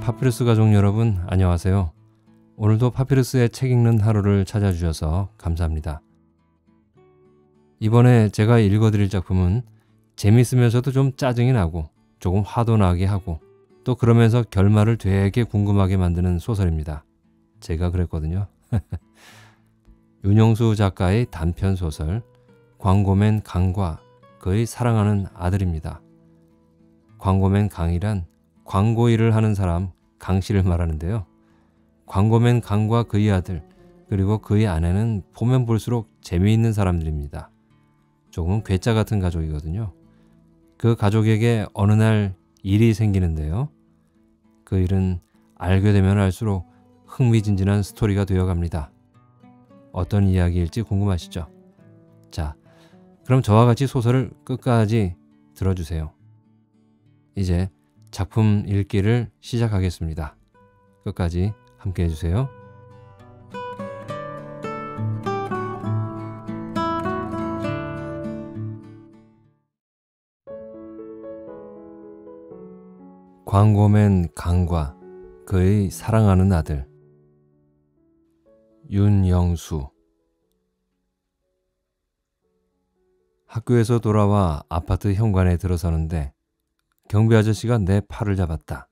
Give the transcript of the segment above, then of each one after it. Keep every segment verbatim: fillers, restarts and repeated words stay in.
파피루스 가족 여러분, 안녕하세요. 오늘도 파피루스의 책 읽는 하루를 찾아주셔서 감사합니다. 이번에 제가 읽어드릴 작품은 재밌으면서도 좀 짜증이 나고 조금 화도 나게 하고 또 그러면서 결말을 되게 궁금하게 만드는 소설입니다. 제가 그랬거든요. 윤영수 작가의 단편 소설 광고맨 강과 그의 사랑하는 아들입니다. 광고맨 강이란 광고 일을 하는 사람 강씨를 말하는데요. 광고맨 강과 그의 아들 그리고 그의 아내는 보면 볼수록 재미있는 사람들입니다. 조금은 괴짜 같은 가족이거든요. 그 가족에게 어느 날 일이 생기는데요. 그 일은 알게 되면 알수록 흥미진진한 스토리가 되어갑니다. 어떤 이야기일지 궁금하시죠? 자, 그럼 저와 같이 소설을 끝까지 들어주세요. 이제 작품 읽기를 시작하겠습니다. 끝까지 함께 해주세요. 광고맨 강과 그의 사랑하는 아들. 윤영수. 학교에서 돌아와 아파트 현관에 들어서는데 경비 아저씨가 내 팔을 잡았다.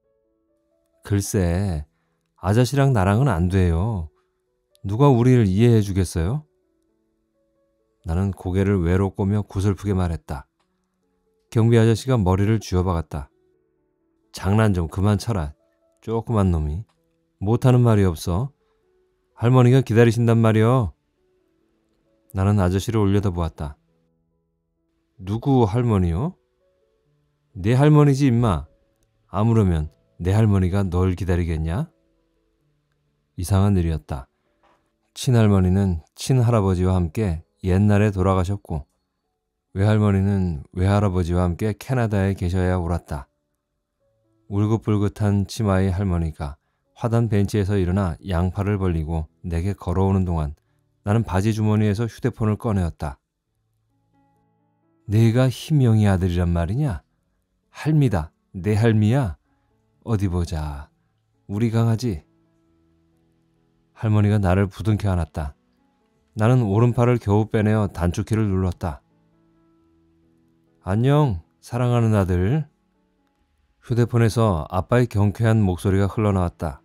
글쎄, 아저씨랑 나랑은 안 돼요. 누가 우리를 이해해 주겠어요? 나는 고개를 외로 꼬며 구슬프게 말했다. 경비 아저씨가 머리를 쥐어박았다. 장난 좀 그만 쳐라. 조그만 놈이. 못하는 말이 없어. 할머니가 기다리신단 말이여. 나는 아저씨를 올려다보았다. 누구 할머니요? 내 할머니지 임마. 아무러면 내 할머니가 널 기다리겠냐? 이상한 일이었다. 친할머니는 친할아버지와 함께 옛날에 돌아가셨고 외할머니는 외할아버지와 함께 캐나다에 계셔야 옳았다. 울긋불긋한 치마의 할머니가 화단 벤치에서 일어나 양팔을 벌리고 내게 걸어오는 동안 나는 바지 주머니에서 휴대폰을 꺼내었다. 네가 희명이 아들이란 말이냐? 할미다. 내 할미야? 어디 보자. 우리 강아지. 할머니가 나를 부둥켜 안았다. 나는 오른팔을 겨우 빼내어 단축키를 눌렀다. 안녕, 사랑하는 아들. 휴대폰에서 아빠의 경쾌한 목소리가 흘러나왔다.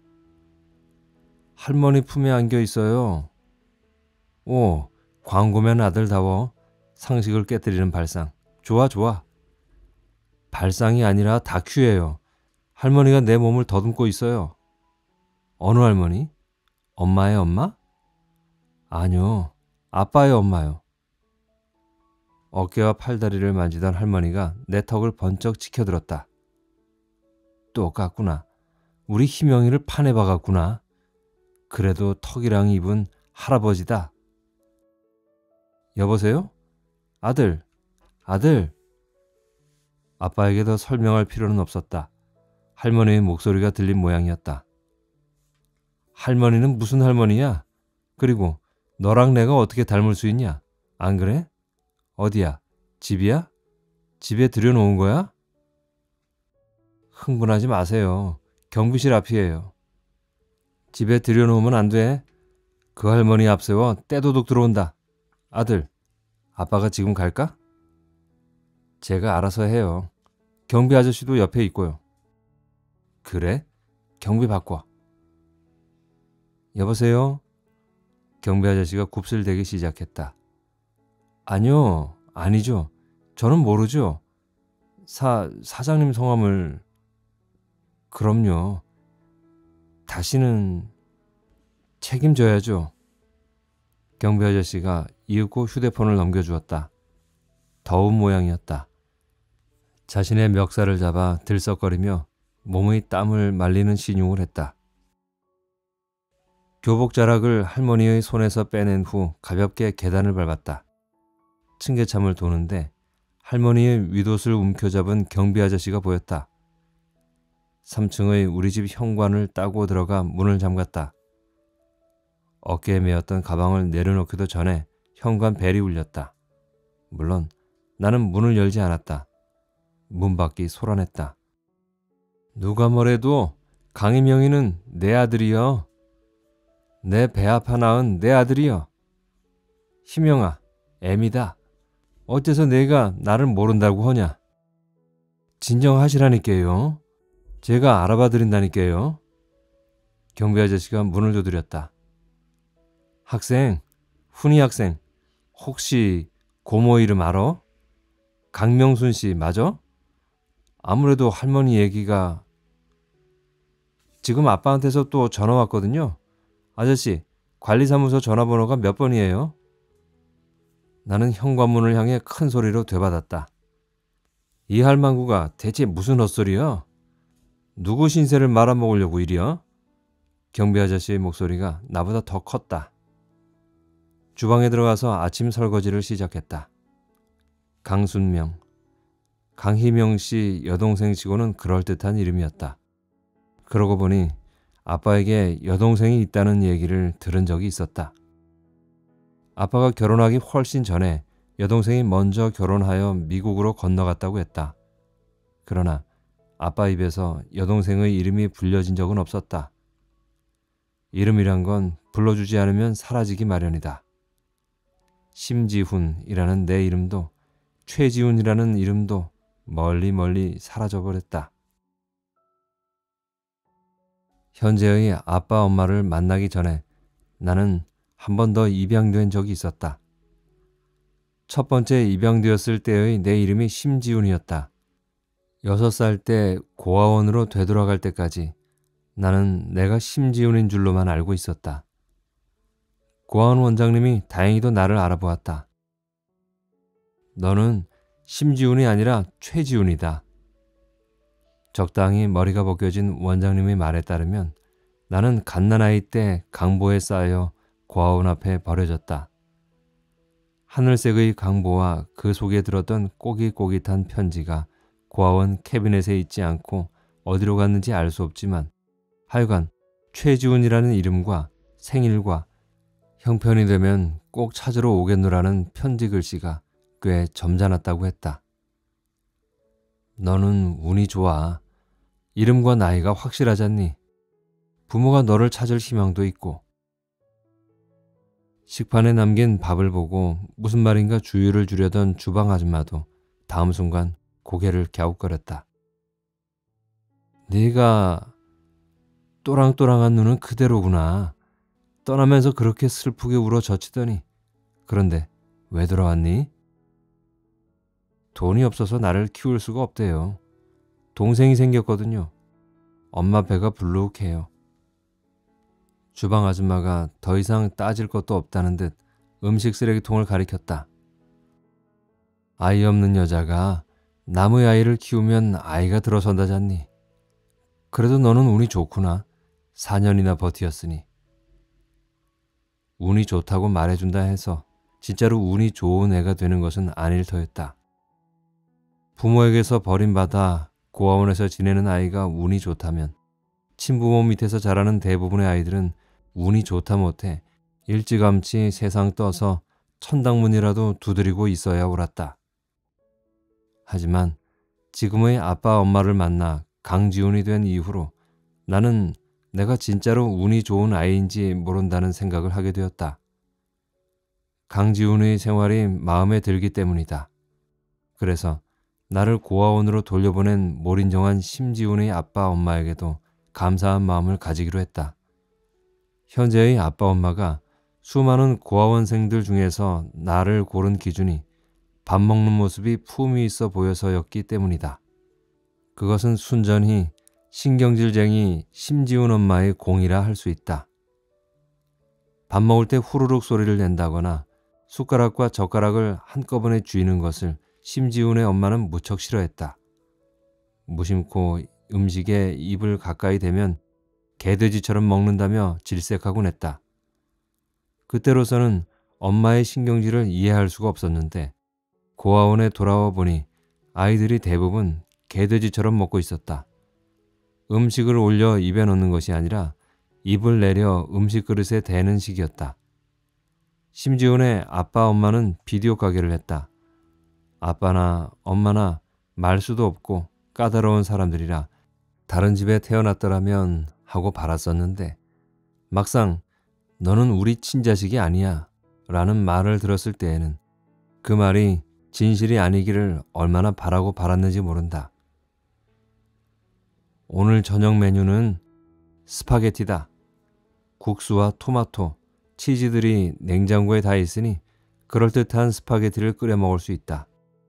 할머니 품에 안겨 있어요. 오, 광고맨 아들다워. 상식을 깨뜨리는 발상. 좋아, 좋아. 발상이 아니라 다큐예요. 할머니가 내 몸을 더듬고 있어요. 어느 할머니? 엄마의 엄마? 아니요, 아빠의 엄마요. 어깨와 팔다리를 만지던 할머니가 내 턱을 번쩍 치켜들었다. 똑같구나. 우리 희명이를 판에 박았구나. 그래도 턱이랑 입은 할아버지다. 여보세요? 아들, 아들. 아빠에게 더 설명할 필요는 없었다. 할머니의 목소리가 들린 모양이었다. 할머니는 무슨 할머니야? 그리고 너랑 내가 어떻게 닮을 수 있냐? 안 그래? 어디야? 집이야? 집에 들여놓은 거야? 흥분하지 마세요. 경비실 앞이에요. 집에 들여놓으면 안 돼. 그 할머니 앞세워 떼도둑 들어온다. 아들, 아빠가 지금 갈까? 제가 알아서 해요. 경비 아저씨도 옆에 있고요. 그래? 경비 바꿔. 여보세요? 경비 아저씨가 굽슬대기 시작했다. 아니요, 아니죠. 저는 모르죠. 사, 사장님 성함을... 그럼요. 다시는 책임져야죠. 경비 아저씨가 이윽고 휴대폰을 넘겨주었다. 더운 모양이었다. 자신의 멱살을 잡아 들썩거리며 몸의 땀을 말리는 신용을 했다. 교복자락을 할머니의 손에서 빼낸 후 가볍게 계단을 밟았다. 층계참을 도는데 할머니의 윗옷을 움켜잡은 경비 아저씨가 보였다. 삼 층의 우리 집 현관을 따고 들어가 문을 잠갔다. 어깨에 메었던 가방을 내려놓기도 전에 현관 벨이 울렸다. 물론 나는 문을 열지 않았다. 문 밖이 소란했다. 누가 뭐래도 강희명이는 내 아들이여. 내 배 아파 낳은 내 아들이여. 희명아, 애미다. 어째서 내가 나를 모른다고 하냐. 진정하시라니까요. 제가 알아봐 드린다니까요. 경비 아저씨가 문을 두드렸다. 학생, 훈이 학생, 혹시 고모 이름 알아? 강명순 씨 맞아? 아무래도 할머니 얘기가... 지금 아빠한테서 또 전화 왔거든요. 아저씨, 관리사무소 전화번호가 몇 번이에요? 나는 현관문을 향해 큰 소리로 되받았다. 이 할망구가 대체 무슨 헛소리야? 누구 신세를 말아먹으려고 이리야? 경비 아저씨의 목소리가 나보다 더 컸다. 주방에 들어가서 아침 설거지를 시작했다. 강순명, 강희명 씨 여동생 치고는 그럴듯한 이름이었다. 그러고 보니 아빠에게 여동생이 있다는 얘기를 들은 적이 있었다. 아빠가 결혼하기 훨씬 전에 여동생이 먼저 결혼하여 미국으로 건너갔다고 했다. 그러나 아빠 입에서 여동생의 이름이 불려진 적은 없었다. 이름이란 건 불러주지 않으면 사라지기 마련이다. 심지훈이라는 내 이름도 최지훈이라는 이름도 멀리 멀리 사라져버렸다. 현재의 아빠 엄마를 만나기 전에 나는 한 번 더 입양된 적이 있었다. 첫 번째 입양되었을 때의 내 이름이 심지훈이었다. 여섯 살 때 고아원으로 되돌아갈 때까지 나는 내가 심지훈인 줄로만 알고 있었다. 고아원 원장님이 다행히도 나를 알아보았다. 너는 심지훈이 아니라 최지훈이다. 적당히 머리가 벗겨진 원장님의 말에 따르면 나는 갓난아이 때 강보에 쌓여 고아원 앞에 버려졌다. 하늘색의 강보와 그 속에 들었던 꼬깃꼬깃한 편지가 고아원 캐비넷에 있지 않고 어디로 갔는지 알 수 없지만 하여간 최지훈이라는 이름과 생일과 형편이 되면 꼭 찾으러 오겠노라는 편지 글씨가 꽤 점잖았다고 했다. 너는 운이 좋아. 이름과 나이가 확실하잖니. 부모가 너를 찾을 희망도 있고. 식판에 남긴 밥을 보고 무슨 말인가 주의를 주려던 주방 아줌마도 다음 순간 고개를 갸웃거렸다. 네가 또랑또랑한 눈은 그대로구나. 떠나면서 그렇게 슬프게 울어 젖히더니 그런데 왜 돌아왔니? 돈이 없어서 나를 키울 수가 없대요. 동생이 생겼거든요. 엄마 배가 불룩해요. 주방 아줌마가 더 이상 따질 것도 없다는 듯 음식 쓰레기통을 가리켰다. 아이 없는 여자가 남의 아이를 키우면 아이가 들어선다잖니. 그래도 너는 운이 좋구나. 사 년이나 버티었으니. 운이 좋다고 말해준다 해서 진짜로 운이 좋은 애가 되는 것은 아닐 터였다. 부모에게서 버림받아 고아원에서 지내는 아이가 운이 좋다면 친부모 밑에서 자라는 대부분의 아이들은 운이 좋다 못해 일찌감치 세상 떠서 천당문이라도 두드리고 있어야 옳았다. 하지만 지금의 아빠 엄마를 만나 강지훈이 된 이후로 나는 내가 진짜로 운이 좋은 아이인지 모른다는 생각을 하게 되었다. 강지훈의 생활이 마음에 들기 때문이다. 그래서 나를 고아원으로 돌려보낸 몰인정한 심지훈의 아빠 엄마에게도 감사한 마음을 가지기로 했다. 현재의 아빠 엄마가 수많은 고아원생들 중에서 나를 고른 기준이 밥 먹는 모습이 품위 있어 보여서였기 때문이다. 그것은 순전히 신경질쟁이 심지훈 엄마의 공이라 할 수 있다. 밥 먹을 때 후루룩 소리를 낸다거나 숟가락과 젓가락을 한꺼번에 쥐는 것을 심지훈의 엄마는 무척 싫어했다. 무심코 음식에 입을 가까이 대면 개돼지처럼 먹는다며 질색하곤 했다. 그때로서는 엄마의 신경질을 이해할 수가 없었는데 고아원에 돌아와 보니 아이들이 대부분 개돼지처럼 먹고 있었다. 음식을 올려 입에 넣는 것이 아니라 입을 내려 음식 그릇에 대는 식이었다. 심지훈의 아빠 엄마는 비디오 가게를 했다. 아빠나 엄마나 말 수도 없고 까다로운 사람들이라 다른 집에 태어났더라면 하고 바랐었는데 막상 너는 우리 친자식이 아니야 라는 말을 들었을 때에는 그 말이 진실이 아니기를 얼마나 바라고 바랐는지 모른다. 오늘 저녁 메뉴는 스파게티다. 국수와 토마토, 치즈들이 냉장고에 다 있으니 그럴듯한 스파게티를 끓여 먹을 수 있다.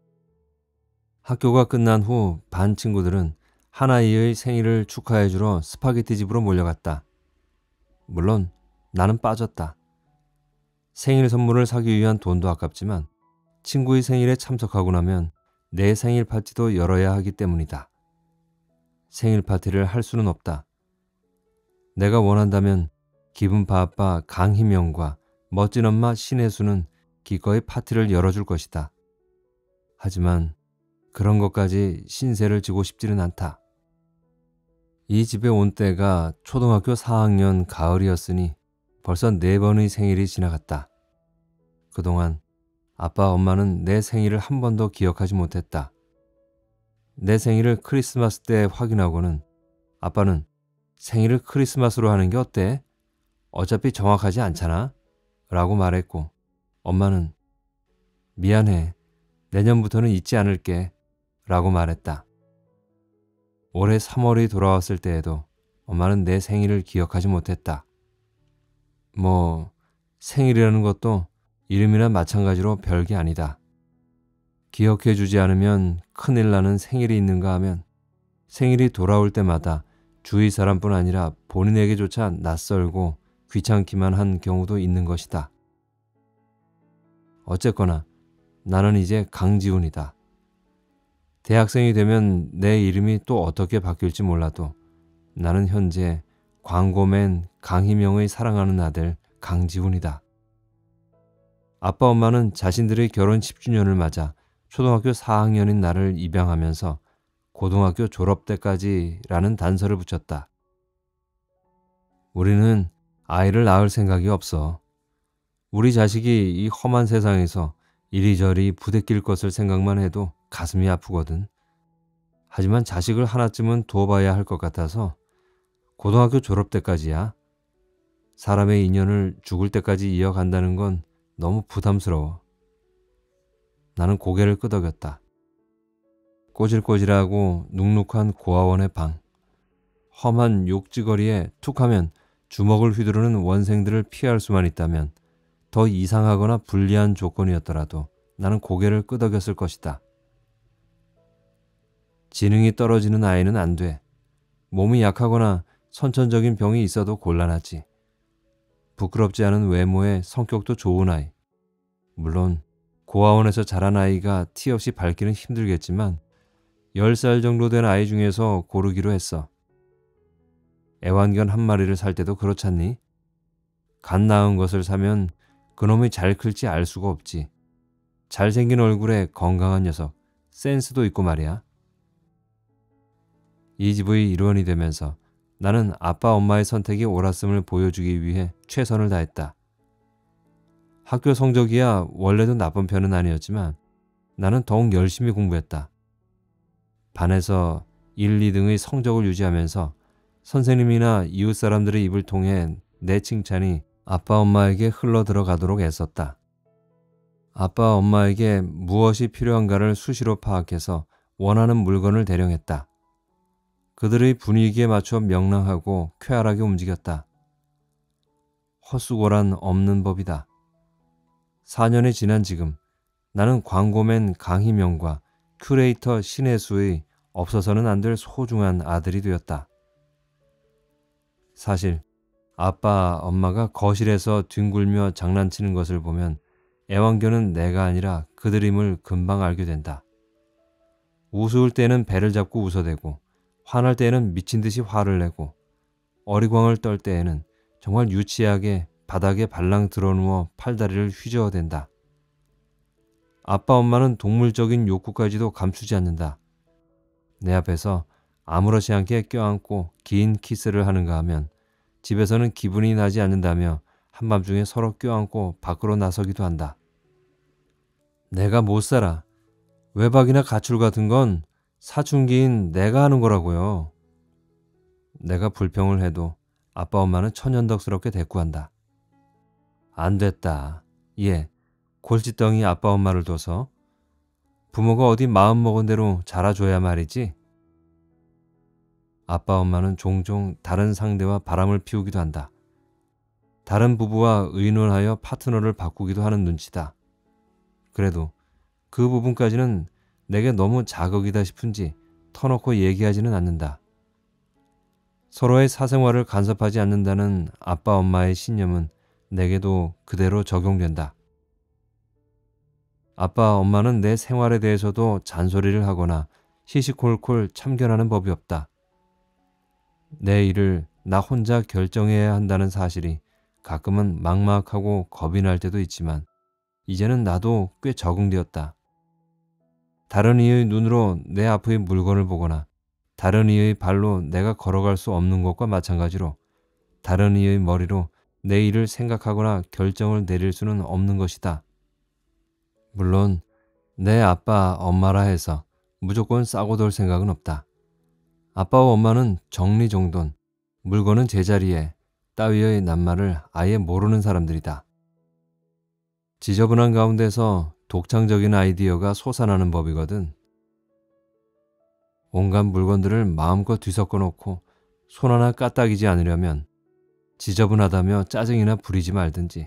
학교가 끝난 후 반 친구들은 하나이의 생일을 축하해주러 스파게티 집으로 몰려갔다. 물론 나는 빠졌다. 생일 선물을 사기 위한 돈도 아깝지만 친구의 생일에 참석하고 나면 내 생일 파티도 열어야 하기 때문이다. 생일 파티를 할 수는 없다. 내가 원한다면 기분파 아빠 강희명과 멋진 엄마 신혜수는 기꺼이 파티를 열어줄 것이다. 하지만 그런 것까지 신세를 지고 싶지는 않다. 이 집에 온 때가 초등학교 사 학년 가을이었으니 벌써 네 번의 생일이 지나갔다. 그동안 아빠 엄마는 내 생일을 한 번도 기억하지 못했다. 내 생일을 크리스마스 때 확인하고는 아빠는 생일을 크리스마스로 하는 게 어때? 어차피 정확하지 않잖아? 라고 말했고 엄마는 미안해. 내년부터는 잊지 않을게. 라고 말했다. 올해 삼월이 돌아왔을 때에도 엄마는 내 생일을 기억하지 못했다. 뭐 생일이라는 것도 이름이나 마찬가지로 별게 아니다. 기억해 주지 않으면 큰일 나는 생일이 있는가 하면 생일이 돌아올 때마다 주위 사람뿐 아니라 본인에게조차 낯설고 귀찮기만 한 경우도 있는 것이다. 어쨌거나 나는 이제 강지훈이다. 대학생이 되면 내 이름이 또 어떻게 바뀔지 몰라도 나는 현재 광고맨 강희명의 사랑하는 아들 강지훈이다. 아빠 엄마는 자신들의 결혼 십 주년을 맞아 초등학교 사 학년인 나를 입양하면서 고등학교 졸업 때까지라는 단서를 붙였다. 우리는 아이를 낳을 생각이 없어. 우리 자식이 이 험한 세상에서 이리저리 부대낄 것을 생각만 해도 가슴이 아프거든. 하지만 자식을 하나쯤은 둬봐야 할 것 같아서 고등학교 졸업 때까지야. 사람의 인연을 죽을 때까지 이어간다는 건 너무 부담스러워. 나는 고개를 끄덕였다. 꼬질꼬질하고 눅눅한 고아원의 방. 험한 욕지거리에 툭하면 주먹을 휘두르는 원생들을 피할 수만 있다면 더 이상하거나 불리한 조건이었더라도 나는 고개를 끄덕였을 것이다. 지능이 떨어지는 아이는 안 돼. 몸이 약하거나 선천적인 병이 있어도 곤란하지. 부끄럽지 않은 외모에 성격도 좋은 아이. 물론 고아원에서 자란 아이가 티 없이 밝기는 힘들겠지만 열 살 정도 된 아이 중에서 고르기로 했어. 애완견 한 마리를 살 때도 그렇잖니? 갓 낳은 것을 사면 그놈이 잘 클지 알 수가 없지. 잘생긴 얼굴에 건강한 녀석, 센스도 있고 말이야. 이 집의 일원이 되면서 나는 아빠 엄마의 선택이 옳았음을 보여주기 위해 최선을 다했다. 학교 성적이야 원래도 나쁜 편은 아니었지만 나는 더욱 열심히 공부했다. 반에서 일, 이 등의 성적을 유지하면서 선생님이나 이웃 사람들의 입을 통해 내 칭찬이 아빠 엄마에게 흘러 들어가도록 애썼다. 아빠 엄마에게 무엇이 필요한가를 수시로 파악해서 원하는 물건을 대령했다. 그들의 분위기에 맞춰 명랑하고 쾌활하게 움직였다. 헛수고란 없는 법이다. 사 년이 지난 지금 나는 광고맨 강희명과 큐레이터 신혜수의 없어서는 안 될 소중한 아들이 되었다. 사실 아빠 엄마가 거실에서 뒹굴며 장난치는 것을 보면 애완견은 내가 아니라 그들임을 금방 알게 된다. 우스울 때는 배를 잡고 웃어대고 화날 때에는 미친 듯이 화를 내고 어리광을 떨 때에는 정말 유치하게 바닥에 발랑 드러누워 팔다리를 휘저어댄다. 아빠 엄마는 동물적인 욕구까지도 감추지 않는다. 내 앞에서 아무렇지 않게 껴안고 긴 키스를 하는가 하면 집에서는 기분이 나지 않는다며 한밤중에 서로 껴안고 밖으로 나서기도 한다. 내가 못 살아. 외박이나 가출 같은 건 사춘기인 내가 하는 거라고요. 내가 불평을 해도 아빠 엄마는 천연덕스럽게 대꾸한다. 안 됐다. 얘 골칫덩이 아빠 엄마를 둬서 부모가 어디 마음먹은 대로 자라줘야 말이지. 아빠 엄마는 종종 다른 상대와 바람을 피우기도 한다. 다른 부부와 의논하여 파트너를 바꾸기도 하는 눈치다. 그래도 그 부분까지는 내게 너무 자극이다 싶은지 터놓고 얘기하지는 않는다. 서로의 사생활을 간섭하지 않는다는 아빠 엄마의 신념은 내게도 그대로 적용된다. 아빠 엄마는 내 생활에 대해서도 잔소리를 하거나 시시콜콜 참견하는 법이 없다. 내 일을 나 혼자 결정해야 한다는 사실이 가끔은 막막하고 겁이 날 때도 있지만 이제는 나도 꽤 적응되었다. 다른 이의 눈으로 내 앞의 물건을 보거나 다른 이의 발로 내가 걸어갈 수 없는 것과 마찬가지로 다른 이의 머리로 내 일을 생각하거나 결정을 내릴 수는 없는 것이다. 물론 내 아빠 엄마라 해서 무조건 싸고 돌 생각은 없다. 아빠와 엄마는 정리정돈, 물건은 제자리에 따위의 낱말을 아예 모르는 사람들이다. 지저분한 가운데서 독창적인 아이디어가 솟아나는 법이거든. 온갖 물건들을 마음껏 뒤섞어 놓고 손 하나 까딱이지 않으려면 지저분하다며 짜증이나 부리지 말든지.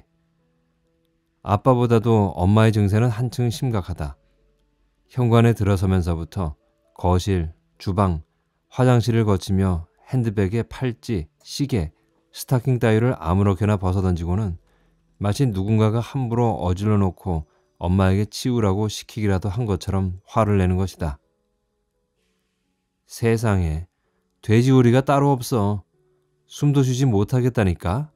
아빠보다도 엄마의 증세는 한층 심각하다. 현관에 들어서면서부터 거실, 주방, 화장실을 거치며 핸드백에 팔찌, 시계, 스타킹 따위를 아무렇게나 벗어던지고는 마치 누군가가 함부로 어질러 놓고 엄마에게 치우라고 시키기라도 한 것처럼 화를 내는 것이다. 세상에 돼지우리가 따로 없어. 숨도 쉬지 못하겠다니까.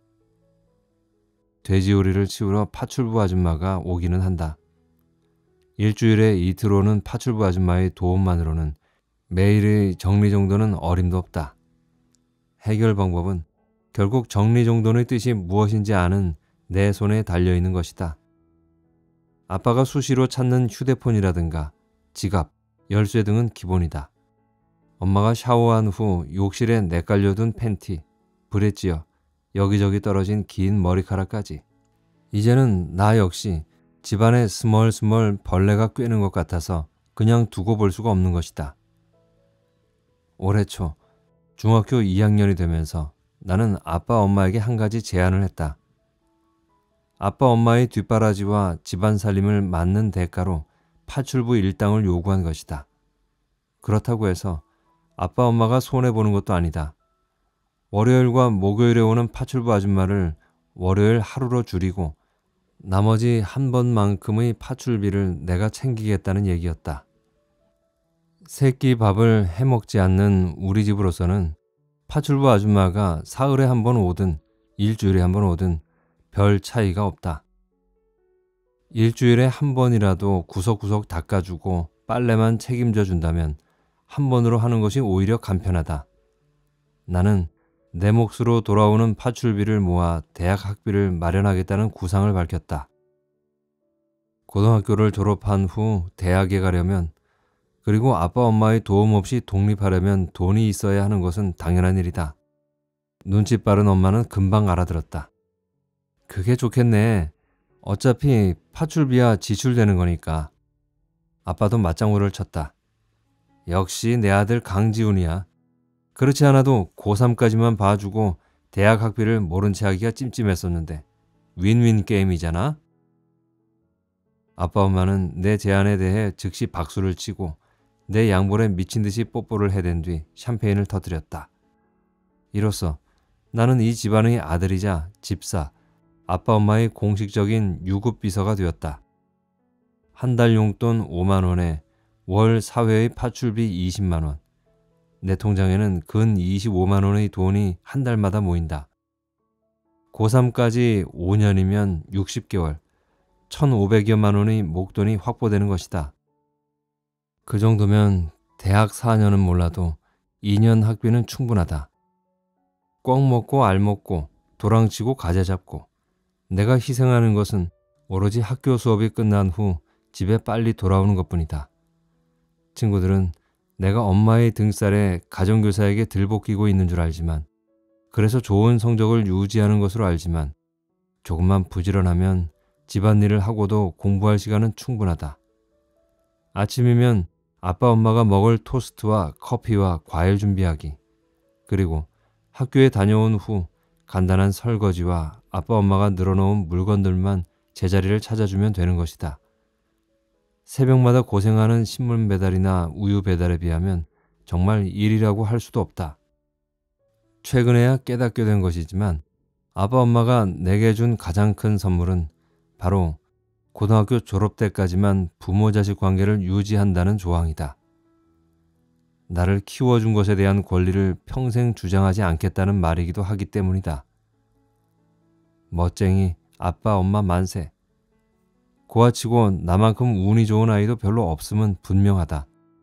돼지우리를 치우러 파출부 아줌마가 오기는 한다. 일주일에 이틀 오는 파출부 아줌마의 도움만으로는 매일의 정리정돈은 어림도 없다. 해결 방법은 결국 정리정돈의 뜻이 무엇인지 아는 내 손에 달려있는 것이다. 아빠가 수시로 찾는 휴대폰이라든가 지갑, 열쇠 등은 기본이다. 엄마가 샤워한 후 욕실에 내깔려둔 팬티, 브래지어, 여기저기 떨어진 긴 머리카락까지. 이제는 나 역시 집안에 스멀스멀 벌레가 꿰는 것 같아서 그냥 두고 볼 수가 없는 것이다. 올해 초 중학교 이 학년이 되면서 나는 아빠 엄마에게 한 가지 제안을 했다. 아빠 엄마의 뒷바라지와 집안 살림을 맡는 대가로 파출부 일당을 요구한 것이다. 그렇다고 해서 아빠 엄마가 손해보는 것도 아니다. 월요일과 목요일에 오는 파출부 아줌마를 월요일 하루로 줄이고 나머지 한 번만큼의 파출비를 내가 챙기겠다는 얘기였다. 새끼 밥을 해먹지 않는 우리 집으로서는 파출부 아줌마가 사흘에 한 번 오든 일주일에 한 번 오든 별 차이가 없다. 일주일에 한 번이라도 구석구석 닦아주고 빨래만 책임져 준다면 한 번으로 하는 것이 오히려 간편하다. 나는 내 몫으로 돌아오는 파출비를 모아 대학 학비를 마련하겠다는 구상을 밝혔다. 고등학교를 졸업한 후 대학에 가려면 그리고 아빠 엄마의 도움 없이 독립하려면 돈이 있어야 하는 것은 당연한 일이다. 눈치 빠른 엄마는 금방 알아들었다. 그게 좋겠네. 어차피 파출비야 지출되는 거니까. 아빠도 맞장구를 쳤다. 역시 내 아들 강지훈이야. 그렇지 않아도 고삼까지만 봐주고 대학 학비를 모른 채 하기가 찜찜했었는데 윈윈 게임이잖아. 아빠 엄마는 내 제안에 대해 즉시 박수를 치고 내 양볼에 미친 듯이 뽀뽀를 해댄 뒤 샴페인을 터뜨렸다. 이로써 나는 이 집안의 아들이자 집사, 아빠 엄마의 공식적인 유급비서가 되었다. 한 달 용돈 오만 원에 월 사회의 파출비 이십만 원. 내 통장에는 근 이십오만 원의 돈이 한 달마다 모인다. 고삼까지 오 년이면 육십 개월, 천오백여만 원의 목돈이 확보되는 것이다. 그 정도면 대학 사 년은 몰라도 이 년 학비는 충분하다. 꽉 먹고 알 먹고 도랑치고 가재 잡고 내가 희생하는 것은 오로지 학교 수업이 끝난 후 집에 빨리 돌아오는 것뿐이다. 친구들은 내가 엄마의 등살에 가정교사에게 들볶이고 있는 줄 알지만, 그래서 좋은 성적을 유지하는 것으로 알지만, 조금만 부지런하면 집안일을 하고도 공부할 시간은 충분하다. 아침이면 아빠 엄마가 먹을 토스트와 커피와 과일 준비하기, 그리고 학교에 다녀온 후 간단한 설거지와 아빠 엄마가 늘어놓은 물건들만 제자리를 찾아주면 되는 것이다. 새벽마다 고생하는 신문 배달이나 우유 배달에 비하면 정말 일이라고 할 수도 없다. 최근에야 깨닫게 된 것이지만 아빠 엄마가 내게 준 가장 큰 선물은 바로 고등학교 졸업 때까지만 부모 자식 관계를 유지한다는 조항이다. 나를 키워준 것에 대한 권리를 평생 주장하지 않겠다는 말이기도 하기 때문이다. 멋쟁이 아빠 엄마 만세. 고아치고 나만큼 운이 좋은 아이도 별로 없음은 분명하다.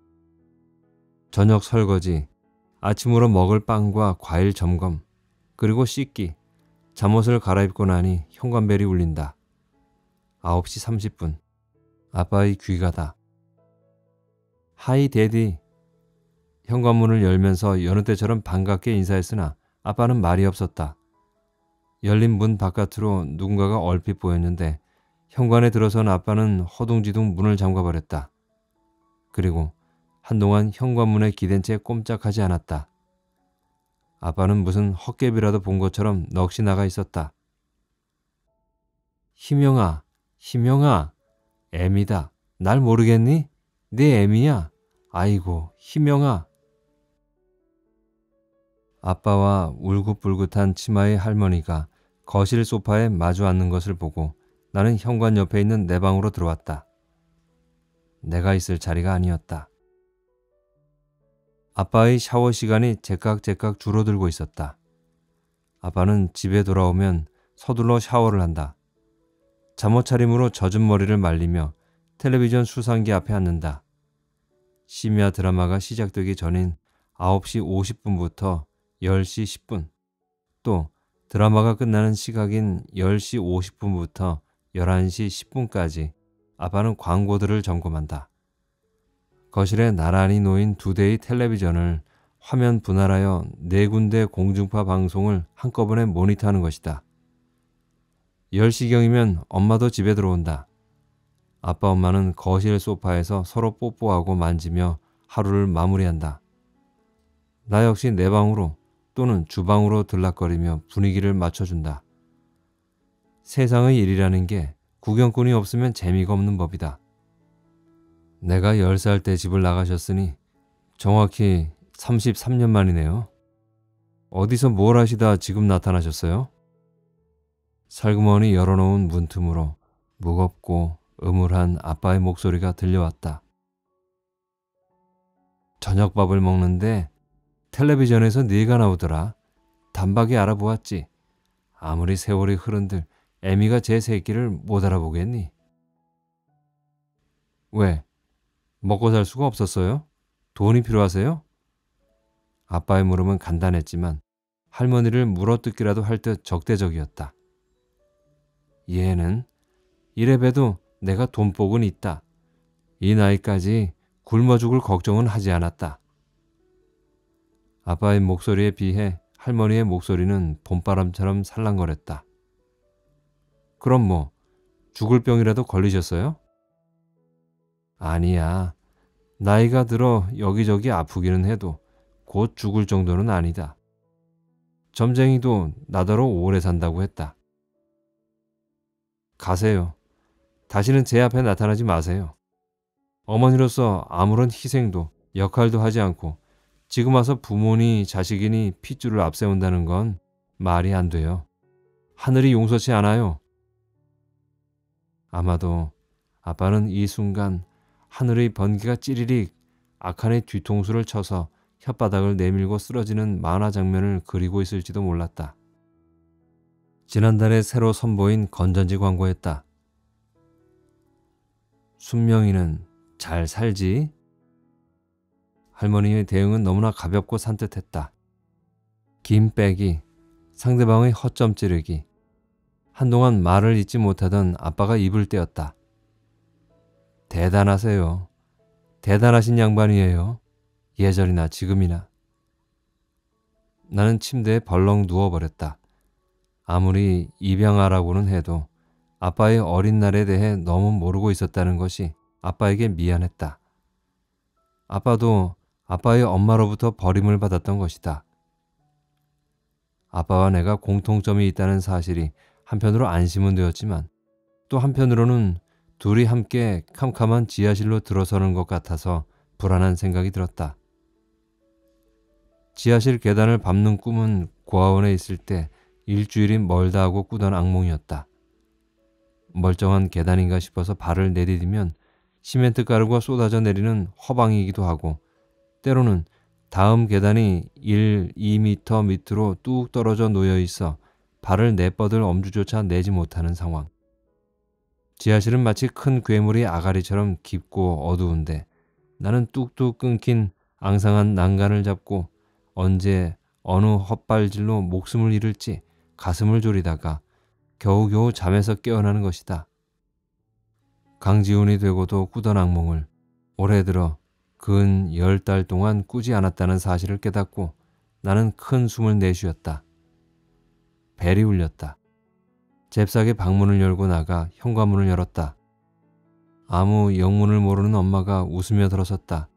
저녁 설거지, 아침으로 먹을 빵과 과일 점검, 그리고 씻기, 잠옷을 갈아입고 나니 현관벨이 울린다. 아홉 시 삼십 분. 아빠의 귀가다. 하이 데디. 현관문을 열면서 여느 때처럼 반갑게 인사했으나 아빠는 말이 없었다. 열린 문 바깥으로 누군가가 얼핏 보였는데 현관에 들어선 아빠는 허둥지둥 문을 잠가버렸다. 그리고 한동안 현관문에 기댄 채 꼼짝하지 않았다. 아빠는 무슨 헛개비라도 본 것처럼 넋이 나가 있었다. 희명아, 희명아, 애미다. 날 모르겠니? 네 애미야. 아이고, 희명아. 아빠와 울긋불긋한 치마의 할머니가 거실 소파에 마주 앉는 것을 보고 나는 현관 옆에 있는 내 방으로 들어왔다. 내가 있을 자리가 아니었다. 아빠의 샤워 시간이 제깍제깍 줄어들고 있었다. 아빠는 집에 돌아오면 서둘러 샤워를 한다. 잠옷차림으로 젖은 머리를 말리며 텔레비전 수상기 앞에 앉는다. 심야 드라마가 시작되기 전인 아홉 시 오십 분부터 열 시 십 분, 또 드라마가 끝나는 시각인 열 시 오십 분부터 열한 시 십 분까지 아빠는 광고들을 점검한다. 거실에 나란히 놓인 두 대의 텔레비전을 화면 분할하여 네 군데 공중파 방송을 한꺼번에 모니터하는 것이다. 열 시경이면 엄마도 집에 들어온다. 아빠 엄마는 거실 소파에서 서로 뽀뽀하고 만지며 하루를 마무리한다. 나 역시 내 방으로 또는 주방으로 들락거리며 분위기를 맞춰준다. 세상의 일이라는 게 구경꾼이 없으면 재미가 없는 법이다. 내가 열 살 때 집을 나가셨으니 정확히 삼십삼 년 만이네요. 어디서 뭘 하시다 지금 나타나셨어요? 살그머니 열어놓은 문틈으로 무겁고 음울한 아빠의 목소리가 들려왔다. 저녁밥을 먹는데 텔레비전에서 네가 나오더라. 단박에 알아보았지. 아무리 세월이 흐른들 애미가 제 새끼를 못 알아보겠니? 왜? 먹고 살 수가 없었어요? 돈이 필요하세요? 아빠의 물음은 간단했지만 할머니를 물어뜯기라도 할 듯 적대적이었다. 얘는 이래봬도 내가 돈복은 있다. 이 나이까지 굶어 죽을 걱정은 하지 않았다. 아빠의 목소리에 비해 할머니의 목소리는 봄바람처럼 살랑거렸다. 그럼 뭐 죽을 병이라도 걸리셨어요? 아니야. 나이가 들어 여기저기 아프기는 해도 곧 죽을 정도는 아니다. 점쟁이도 나더러 오래 산다고 했다. 가세요. 다시는 제 앞에 나타나지 마세요. 어머니로서 아무런 희생도 역할도 하지 않고 지금 와서 부모니 자식이니 핏줄을 앞세운다는 건 말이 안 돼요. 하늘이 용서치 않아요. 아마도 아빠는 이 순간 하늘의 번개가 찌리릭 악한의 뒤통수를 쳐서 혓바닥을 내밀고 쓰러지는 만화 장면을 그리고 있을지도 몰랐다. 지난달에 새로 선보인 건전지 광고였다. 순명이는 잘 살지? 할머니의 대응은 너무나 가볍고 산뜻했다. 긴 빼기, 상대방의 허점 찌르기. 한동안 말을 잇지 못하던 아빠가 입을 떼었다. 대단하세요. 대단하신 양반이에요. 예전이나 지금이나. 나는 침대에 벌렁 누워버렸다. 아무리 입양아라고는 해도 아빠의 어린 날에 대해 너무 모르고 있었다는 것이 아빠에게 미안했다. 아빠도 아빠의 엄마로부터 버림을 받았던 것이다. 아빠와 내가 공통점이 있다는 사실이 한편으로 안심은 되었지만 또 한편으로는 둘이 함께 캄캄한 지하실로 들어서는 것 같아서 불안한 생각이 들었다. 지하실 계단을 밟는 꿈은 고아원에 있을 때 일주일이 멀다 하고 꾸던 악몽이었다. 멀쩡한 계단인가 싶어서 발을 내디디면 시멘트 가루가 쏟아져 내리는 허방이기도 하고 때로는 다음 계단이 일, 이 미터 밑으로 뚝 떨어져 놓여 있어 발을 내뻗을 엄두조차 내지 못하는 상황. 지하실은 마치 큰 괴물이 아가리처럼 깊고 어두운데 나는 뚝뚝 끊긴 앙상한 난간을 잡고 언제 어느 헛발질로 목숨을 잃을지 가슴을 졸이다가 겨우겨우 잠에서 깨어나는 것이다. 강지훈이 되고도 꾸던 악몽을 올해 들어 근 열 달 동안 꾸지 않았다는 사실을 깨닫고 나는 큰 숨을 내쉬었다. 벨이 울렸다. 잽싸게 방문을 열고 나가 현관문을 열었다. 아무 영문을 모르는 엄마가 웃으며 들어섰다.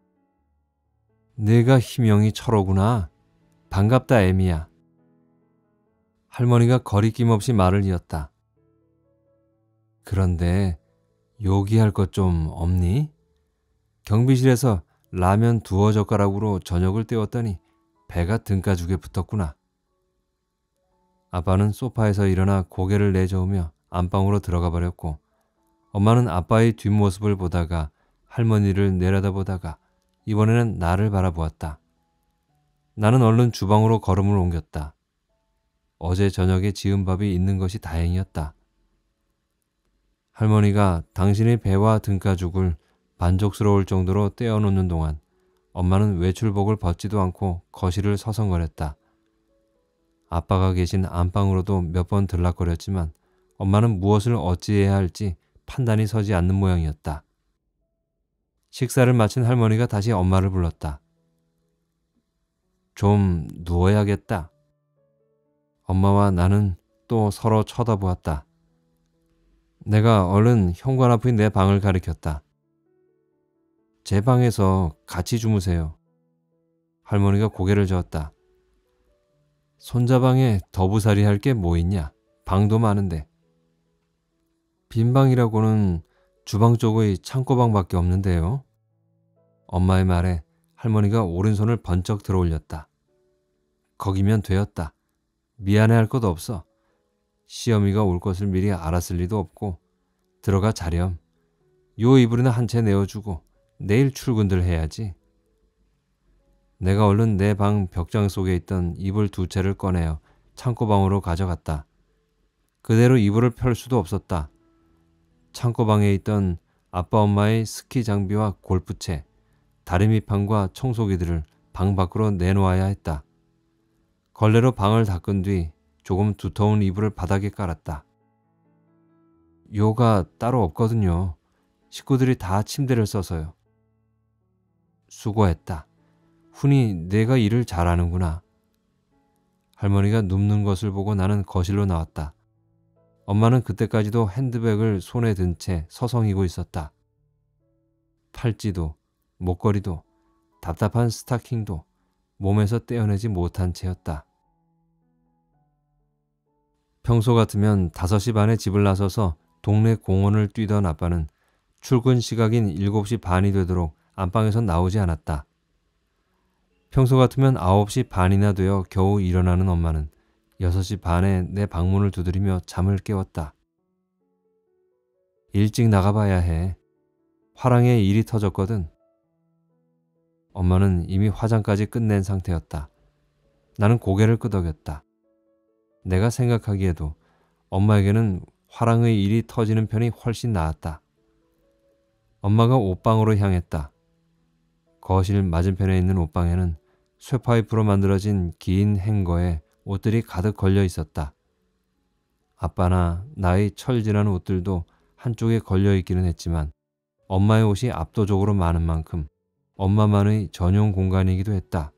내가 희명이 철호구나. 반갑다 애미야. 할머니가 거리낌 없이 말을 이었다. 그런데 요기할 것 좀 없니? 경비실에서 라면 두어 젓가락으로 저녁을 때웠더니 배가 등가죽에 붙었구나. 아빠는 소파에서 일어나 고개를 내저으며 안방으로 들어가 버렸고 엄마는 아빠의 뒷모습을 보다가 할머니를 내려다보다가 이번에는 나를 바라보았다. 나는 얼른 주방으로 걸음을 옮겼다. 어제 저녁에 지은 밥이 있는 것이 다행이었다. 할머니가 당신의 배와 등가죽을 만족스러울 정도로 떼어놓는 동안 엄마는 외출복을 벗지도 않고 거실을 서성거렸다. 아빠가 계신 안방으로도 몇 번 들락거렸지만 엄마는 무엇을 어찌해야 할지 판단이 서지 않는 모양이었다. 식사를 마친 할머니가 다시 엄마를 불렀다. 좀 누워야겠다. 엄마와 나는 또 서로 쳐다보았다. 내가 얼른 현관 앞의 내 방을 가리켰다. 제 방에서 같이 주무세요. 할머니가 고개를 저었다. 손자방에 더부살이 할 게 뭐 있냐? 방도 많은데. 빈 방이라고는 주방 쪽의 창고방밖에 없는데요. 엄마의 말에 할머니가 오른손을 번쩍 들어 올렸다. 거기면 되었다. 미안해할 것도 없어. 시어미가 올 것을 미리 알았을 리도 없고 들어가 자렴. 요 이불이나 한 채 내어주고 내일 출근들 해야지. 내가 얼른 내 방 벽장 속에 있던 이불 두 채를 꺼내어 창고방으로 가져갔다. 그대로 이불을 펼 수도 없었다. 창고방에 있던 아빠 엄마의 스키 장비와 골프채, 다리미판과 청소기들을 방 밖으로 내놓아야 했다. 걸레로 방을 닦은 뒤 조금 두터운 이불을 바닥에 깔았다. 요가 따로 없거든요. 식구들이 다 침대를 써서요. 수고했다. 훈이 내가 일을 잘하는구나. 할머니가 눕는 것을 보고 나는 거실로 나왔다. 엄마는 그때까지도 핸드백을 손에 든 채 서성이고 있었다. 팔찌도 목걸이도 답답한 스타킹도 몸에서 떼어내지 못한 채였다. 평소 같으면 다섯 시 반에 집을 나서서 동네 공원을 뛰던 아빠는 출근 시각인 일곱 시 반이 되도록 안방에서 나오지 않았다. 평소 같으면 아홉 시 반이나 되어 겨우 일어나는 엄마는 여섯 시 반에 내 방문을 두드리며 잠을 깨웠다. 일찍 나가봐야 해. 화랑에 일이 터졌거든. 엄마는 이미 화장까지 끝낸 상태였다. 나는 고개를 끄덕였다. 내가 생각하기에도 엄마에게는 화랑의 일이 터지는 편이 훨씬 나았다. 엄마가 옷방으로 향했다. 거실 맞은편에 있는 옷방에는 쇠파이프로 만들어진 긴 행거에 옷들이 가득 걸려 있었다. 아빠나 나의 철진한 옷들도 한쪽에 걸려 있기는 했지만 엄마의 옷이 압도적으로 많은 만큼 엄마만의 전용 공간이기도 했다.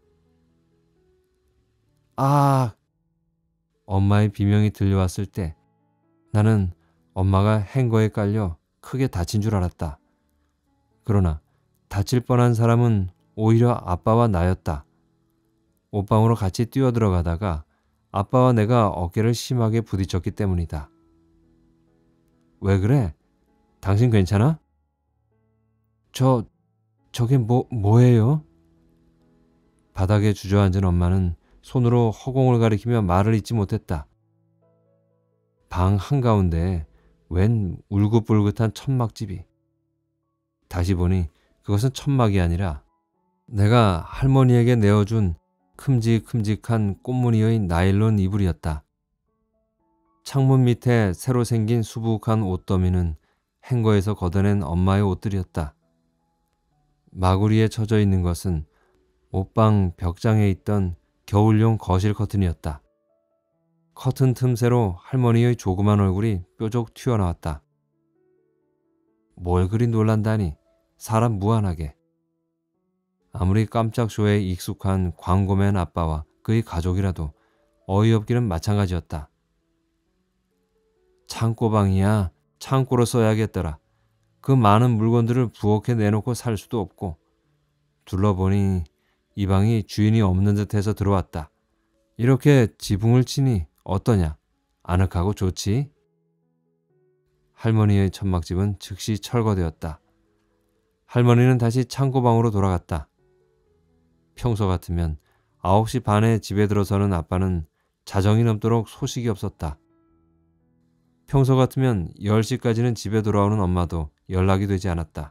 아! 엄마의 비명이 들려왔을 때 나는 엄마가 행거에 깔려 크게 다친 줄 알았다. 그러나 다칠 뻔한 사람은 오히려 아빠와 나였다. 옷방으로 같이 뛰어들어가다가 아빠와 내가 어깨를 심하게 부딪혔기 때문이다. 왜 그래? 당신 괜찮아? 저, 저게 뭐, 뭐예요? 바닥에 주저앉은 엄마는 손으로 허공을 가리키며 말을 잇지 못했다. 방 한가운데에 웬 울긋불긋한 천막집이. 다시 보니 그것은 천막이 아니라 내가 할머니에게 내어준 큼직큼직한 꽃무늬의 나일론 이불이었다. 창문 밑에 새로 생긴 수북한 옷더미는 행거에서 걷어낸 엄마의 옷들이었다. 마구리에 쳐져 있는 것은 옷방 벽장에 있던 겨울용 거실 커튼이었다. 커튼 틈새로 할머니의 조그만 얼굴이 뾰족 튀어나왔다. 뭘 그리 놀란다니, 사람 무한하게. 아무리 깜짝 쇼에 익숙한 광고맨 아빠와 그의 가족이라도 어이없기는 마찬가지였다. 창고방이야. 창고로 써야겠더라. 그 많은 물건들을 부엌에 내놓고 살 수도 없고. 둘러보니 이 방이 주인이 없는 듯해서 들어왔다. 이렇게 지붕을 치니 어떠냐? 아늑하고 좋지? 할머니의 천막집은 즉시 철거되었다. 할머니는 다시 창고방으로 돌아갔다. 평소 같으면 아홉 시 반에 집에 들어서는 아빠는 자정이 넘도록 소식이 없었다. 평소 같으면 열 시까지는 집에 돌아오는 엄마도 연락이 되지 않았다.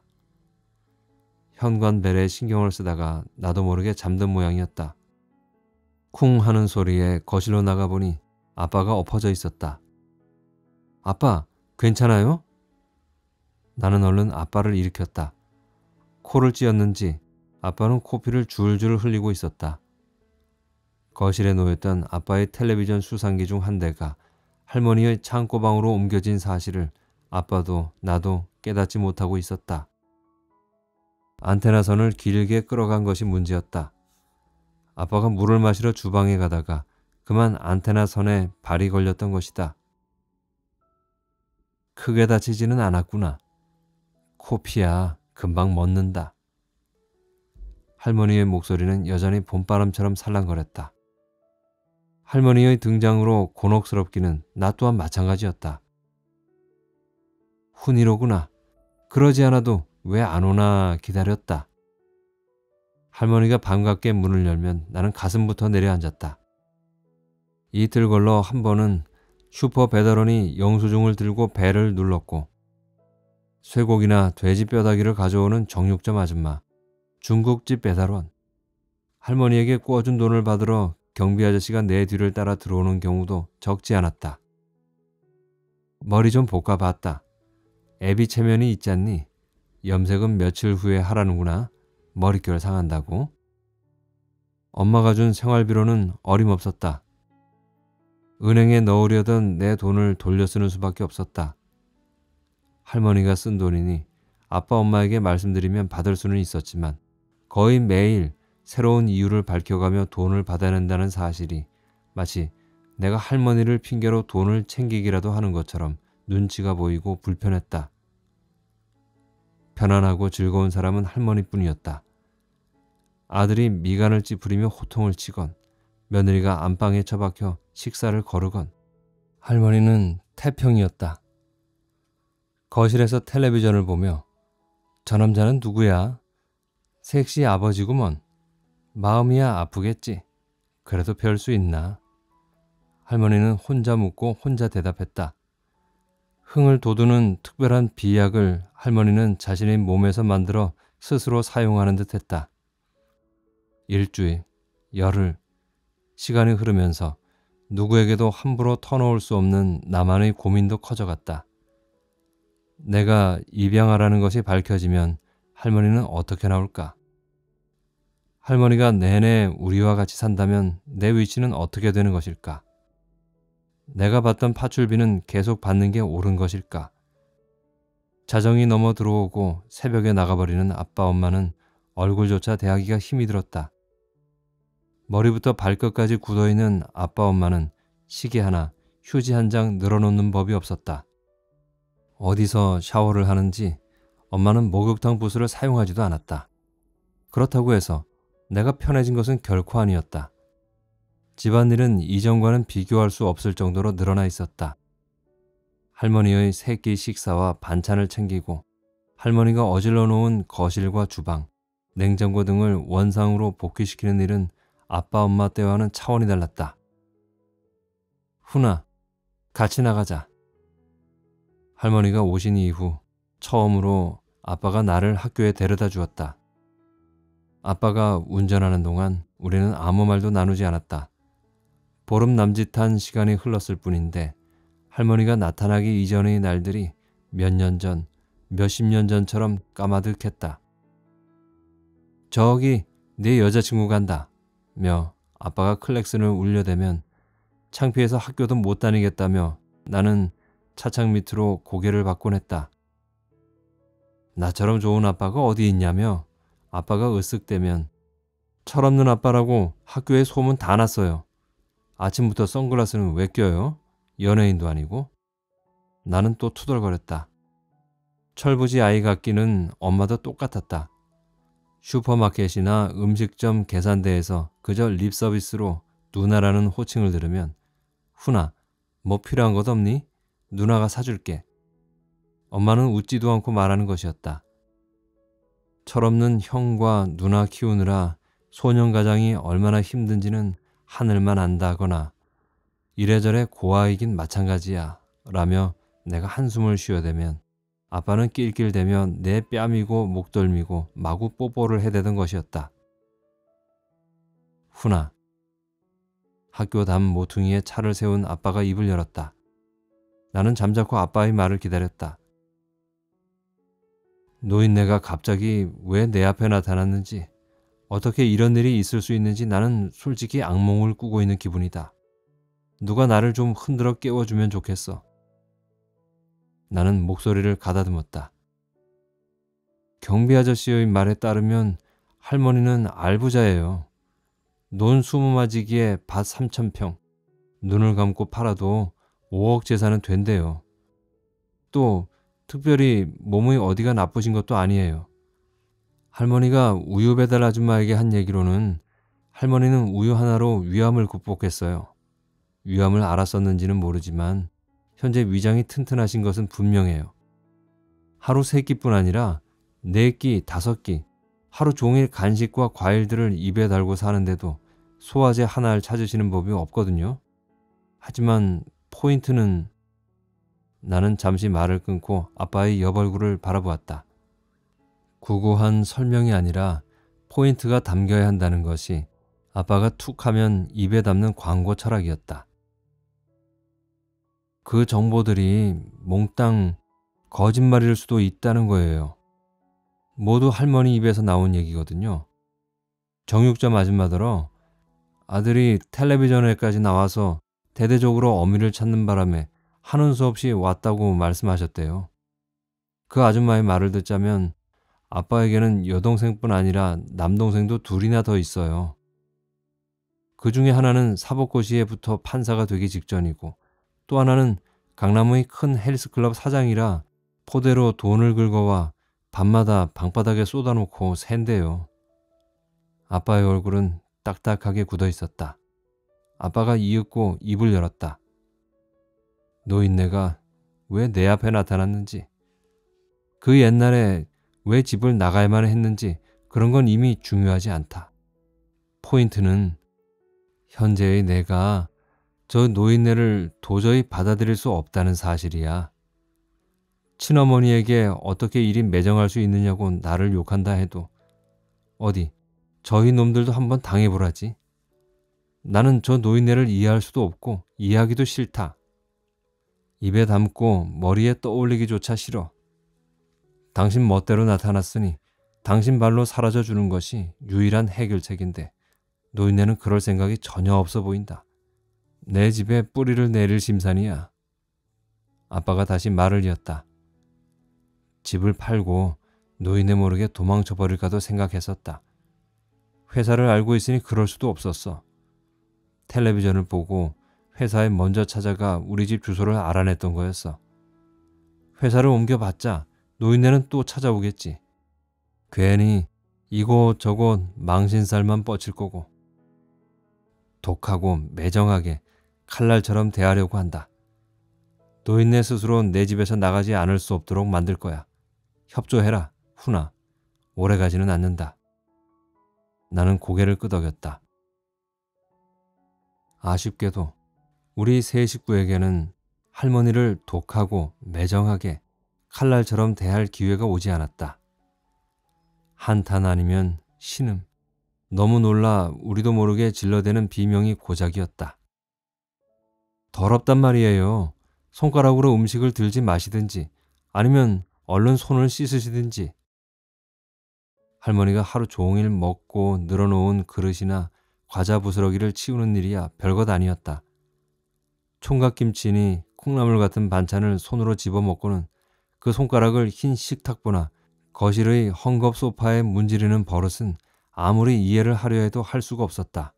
현관벨에 신경을 쓰다가 나도 모르게 잠든 모양이었다. 쿵 하는 소리에 거실로 나가보니 아빠가 엎어져 있었다. 아빠, 괜찮아요? 나는 얼른 아빠를 일으켰다. 코를 찧었는지 아빠는 코피를 줄줄 흘리고 있었다. 거실에 놓였던 아빠의 텔레비전 수상기 중 한 대가 할머니의 창고방으로 옮겨진 사실을 아빠도 나도 깨닫지 못하고 있었다. 안테나 선을 길게 끌어간 것이 문제였다. 아빠가 물을 마시러 주방에 가다가 그만 안테나 선에 발이 걸렸던 것이다. 크게 다치지는 않았구나. 코피야, 금방 멎는다. 할머니의 목소리는 여전히 봄바람처럼 살랑거렸다. 할머니의 등장으로 곤혹스럽기는 나 또한 마찬가지였다. 훈이로구나. 그러지 않아도 왜 안 오나 기다렸다. 할머니가 반갑게 문을 열면 나는 가슴부터 내려앉았다. 이틀 걸러 한 번은 슈퍼 배달원이 영수증을 들고 배를 눌렀고, 쇠고기나 돼지 뼈다귀를 가져오는 정육점 아줌마, 중국집 배달원, 할머니에게 구워준 돈을 받으러 경비 아저씨가 내 뒤를 따라 들어오는 경우도 적지 않았다. 머리 좀 볶아봤다. 애비 체면이 있지 않니? 염색은 며칠 후에 하라는구나. 머릿결 상한다고. 엄마가 준 생활비로는 어림없었다. 은행에 넣으려던 내 돈을 돌려 쓰는 수밖에 없었다. 할머니가 쓴 돈이니 아빠 엄마에게 말씀드리면 받을 수는 있었지만 거의 매일 새로운 이유를 밝혀가며 돈을 받아낸다는 사실이 마치 내가 할머니를 핑계로 돈을 챙기기라도 하는 것처럼 눈치가 보이고 불편했다. 편안하고 즐거운 사람은 할머니뿐이었다. 아들이 미간을 찌푸리며 호통을 치건 며느리가 안방에 처박혀 식사를 거르건 할머니는 태평이었다. 거실에서 텔레비전을 보며 저 남자는 누구야? 섹시 아버지구먼. 마음이야 아프겠지. 그래도 별 수 있나? 할머니는 혼자 묻고 혼자 대답했다. 흥을 돋우는 특별한 비약을 할머니는 자신의 몸에서 만들어 스스로 사용하는 듯 했다. 일주일, 열흘, 시간이 흐르면서 누구에게도 함부로 터놓을 수 없는 나만의 고민도 커져갔다. 내가 입양하라는 것이 밝혀지면 할머니는 어떻게 나올까? 할머니가 내내 우리와 같이 산다면 내 위치는 어떻게 되는 것일까? 내가 받던 파출비는 계속 받는 게 옳은 것일까? 자정이 넘어 들어오고 새벽에 나가버리는 아빠 엄마는 얼굴조차 대하기가 힘이 들었다. 머리부터 발끝까지 굳어있는 아빠 엄마는 시계 하나, 휴지 한 장 늘어놓는 법이 없었다. 어디서 샤워를 하는지 엄마는 목욕탕 부스를 사용하지도 않았다. 그렇다고 해서 내가 편해진 것은 결코 아니었다. 집안일은 이전과는 비교할 수 없을 정도로 늘어나 있었다. 할머니의 세 끼 식사와 반찬을 챙기고 할머니가 어질러 놓은 거실과 주방, 냉장고 등을 원상으로 복귀시키는 일은 아빠 엄마 때와는 차원이 달랐다. 훈아, 같이 나가자. 할머니가 오신 이후 처음으로 아빠가 나를 학교에 데려다 주었다. 아빠가 운전하는 동안 우리는 아무 말도 나누지 않았다. 보름 남짓한 시간이 흘렀을 뿐인데 할머니가 나타나기 이전의 날들이 몇 년 전, 몇십 년 전처럼 까마득했다. 저기 네 여자친구 간다 며 아빠가 클렉슨을 울려대면 창피해서 학교도 못 다니겠다며 나는 차창 밑으로 고개를 받곤 했다. 나처럼 좋은 아빠가 어디 있냐며 아빠가 으쓱대면 철없는 아빠라고 학교에 소문 다 났어요. 아침부터 선글라스는 왜 껴요? 연예인도 아니고. 나는 또 투덜거렸다. 철부지 아이 같기는 엄마도 똑같았다. 슈퍼마켓이나 음식점 계산대에서 그저 립서비스로 누나라는 호칭을 들으면 훈아, 뭐 필요한 것 없니? 누나가 사줄게. 엄마는 웃지도 않고 말하는 것이었다. 철없는 형과 누나 키우느라 소년가장이 얼마나 힘든지는 하늘만 안다거나 이래저래 고아이긴 마찬가지야 라며 내가 한숨을 쉬어대면 아빠는 낄낄대며 내 뺨이고 목덜미고 마구 뽀뽀를 해대던 것이었다. 훈아. 학교 담 모퉁이에 차를 세운 아빠가 입을 열었다. 나는 잠자코 아빠의 말을 기다렸다. 노인네가 갑자기 왜 내 앞에 나타났는지, 어떻게 이런 일이 있을 수 있는지 나는 솔직히 악몽을 꾸고 있는 기분이다. 누가 나를 좀 흔들어 깨워주면 좋겠어. 나는 목소리를 가다듬었다. 경비 아저씨의 말에 따르면 할머니는 알부자예요. 논 스무 마지기에 밭 삼천 평, 눈을 감고 팔아도 오억 재산은 된대요. 또 특별히 몸의 어디가 나쁘신 것도 아니에요. 할머니가 우유 배달 아줌마에게 한 얘기로는 할머니는 우유 하나로 위암을 극복했어요. 위암을 알았었는지는 모르지만 현재 위장이 튼튼하신 것은 분명해요. 하루 세 끼뿐 아니라 네 끼, 다섯 끼, 하루 종일 간식과 과일들을 입에 달고 사는데도 소화제 하나를 찾으시는 법이 없거든요. 하지만 포인트는... 나는 잠시 말을 끊고 아빠의 옆얼굴을 바라보았다. 구구한 설명이 아니라 포인트가 담겨야 한다는 것이 아빠가 툭 하면 입에 담는 광고 철학이었다. 그 정보들이 몽땅 거짓말일 수도 있다는 거예요. 모두 할머니 입에서 나온 얘기거든요. 정육점 아줌마더러 아들이 텔레비전에까지 나와서 대대적으로 어미를 찾는 바람에 하는 수 없이 왔다고 말씀하셨대요. 그 아줌마의 말을 듣자면 아빠에게는 여동생뿐 아니라 남동생도 둘이나 더 있어요. 그 중에 하나는 사법고시에 붙어 판사가 되기 직전이고 또 하나는 강남의 큰 헬스클럽 사장이라 포대로 돈을 긁어와 밤마다 방바닥에 쏟아놓고 샌대요. 아빠의 얼굴은 딱딱하게 굳어 있었다. 아빠가 이윽고 입을 열었다. 노인네가 왜 내 앞에 나타났는지, 그 옛날에 왜 집을 나가야만 했는지 그런 건 이미 중요하지 않다. 포인트는 현재의 내가 저 노인네를 도저히 받아들일 수 없다는 사실이야. 친어머니에게 어떻게 이리 매정할 수 있느냐고 나를 욕한다 해도 어디 저희 놈들도 한번 당해보라지. 나는 저 노인네를 이해할 수도 없고 이해하기도 싫다. 입에 담고 머리에 떠올리기조차 싫어. 당신 멋대로 나타났으니 당신 발로 사라져주는 것이 유일한 해결책인데 노인네는 그럴 생각이 전혀 없어 보인다. 내 집에 뿌리를 내릴 심산이야. 아빠가 다시 말을 이었다. 집을 팔고 노인네 모르게 도망쳐 버릴까도 생각했었다. 회사를 알고 있으니 그럴 수도 없었어. 텔레비전을 보고 회사에 먼저 찾아가 우리 집 주소를 알아냈던 거였어. 회사를 옮겨봤자 노인네는 또 찾아오겠지. 괜히 이곳저곳 망신살만 뻗칠 거고. 독하고 매정하게 칼날처럼 대하려고 한다. 노인네 스스로 내 집에서 나가지 않을 수 없도록 만들 거야. 협조해라, 훈아. 오래가지는 않는다. 나는 고개를 끄덕였다. 아쉽게도 우리 세 식구에게는 할머니를 독하고 매정하게 칼날처럼 대할 기회가 오지 않았다. 한탄 아니면 신음, 너무 놀라 우리도 모르게 질러대는 비명이 고작이었다. 더럽단 말이에요. 손가락으로 음식을 들지 마시든지 아니면 얼른 손을 씻으시든지. 할머니가 하루 종일 먹고 늘어놓은 그릇이나 과자 부스러기를 치우는 일이야 별것 아니었다. 총각김치니 콩나물 같은 반찬을 손으로 집어먹고는 그 손가락을 흰 식탁보나 거실의 헝겊 소파에 문지르는 버릇은 아무리 이해를 하려 해도 할 수가 없었다.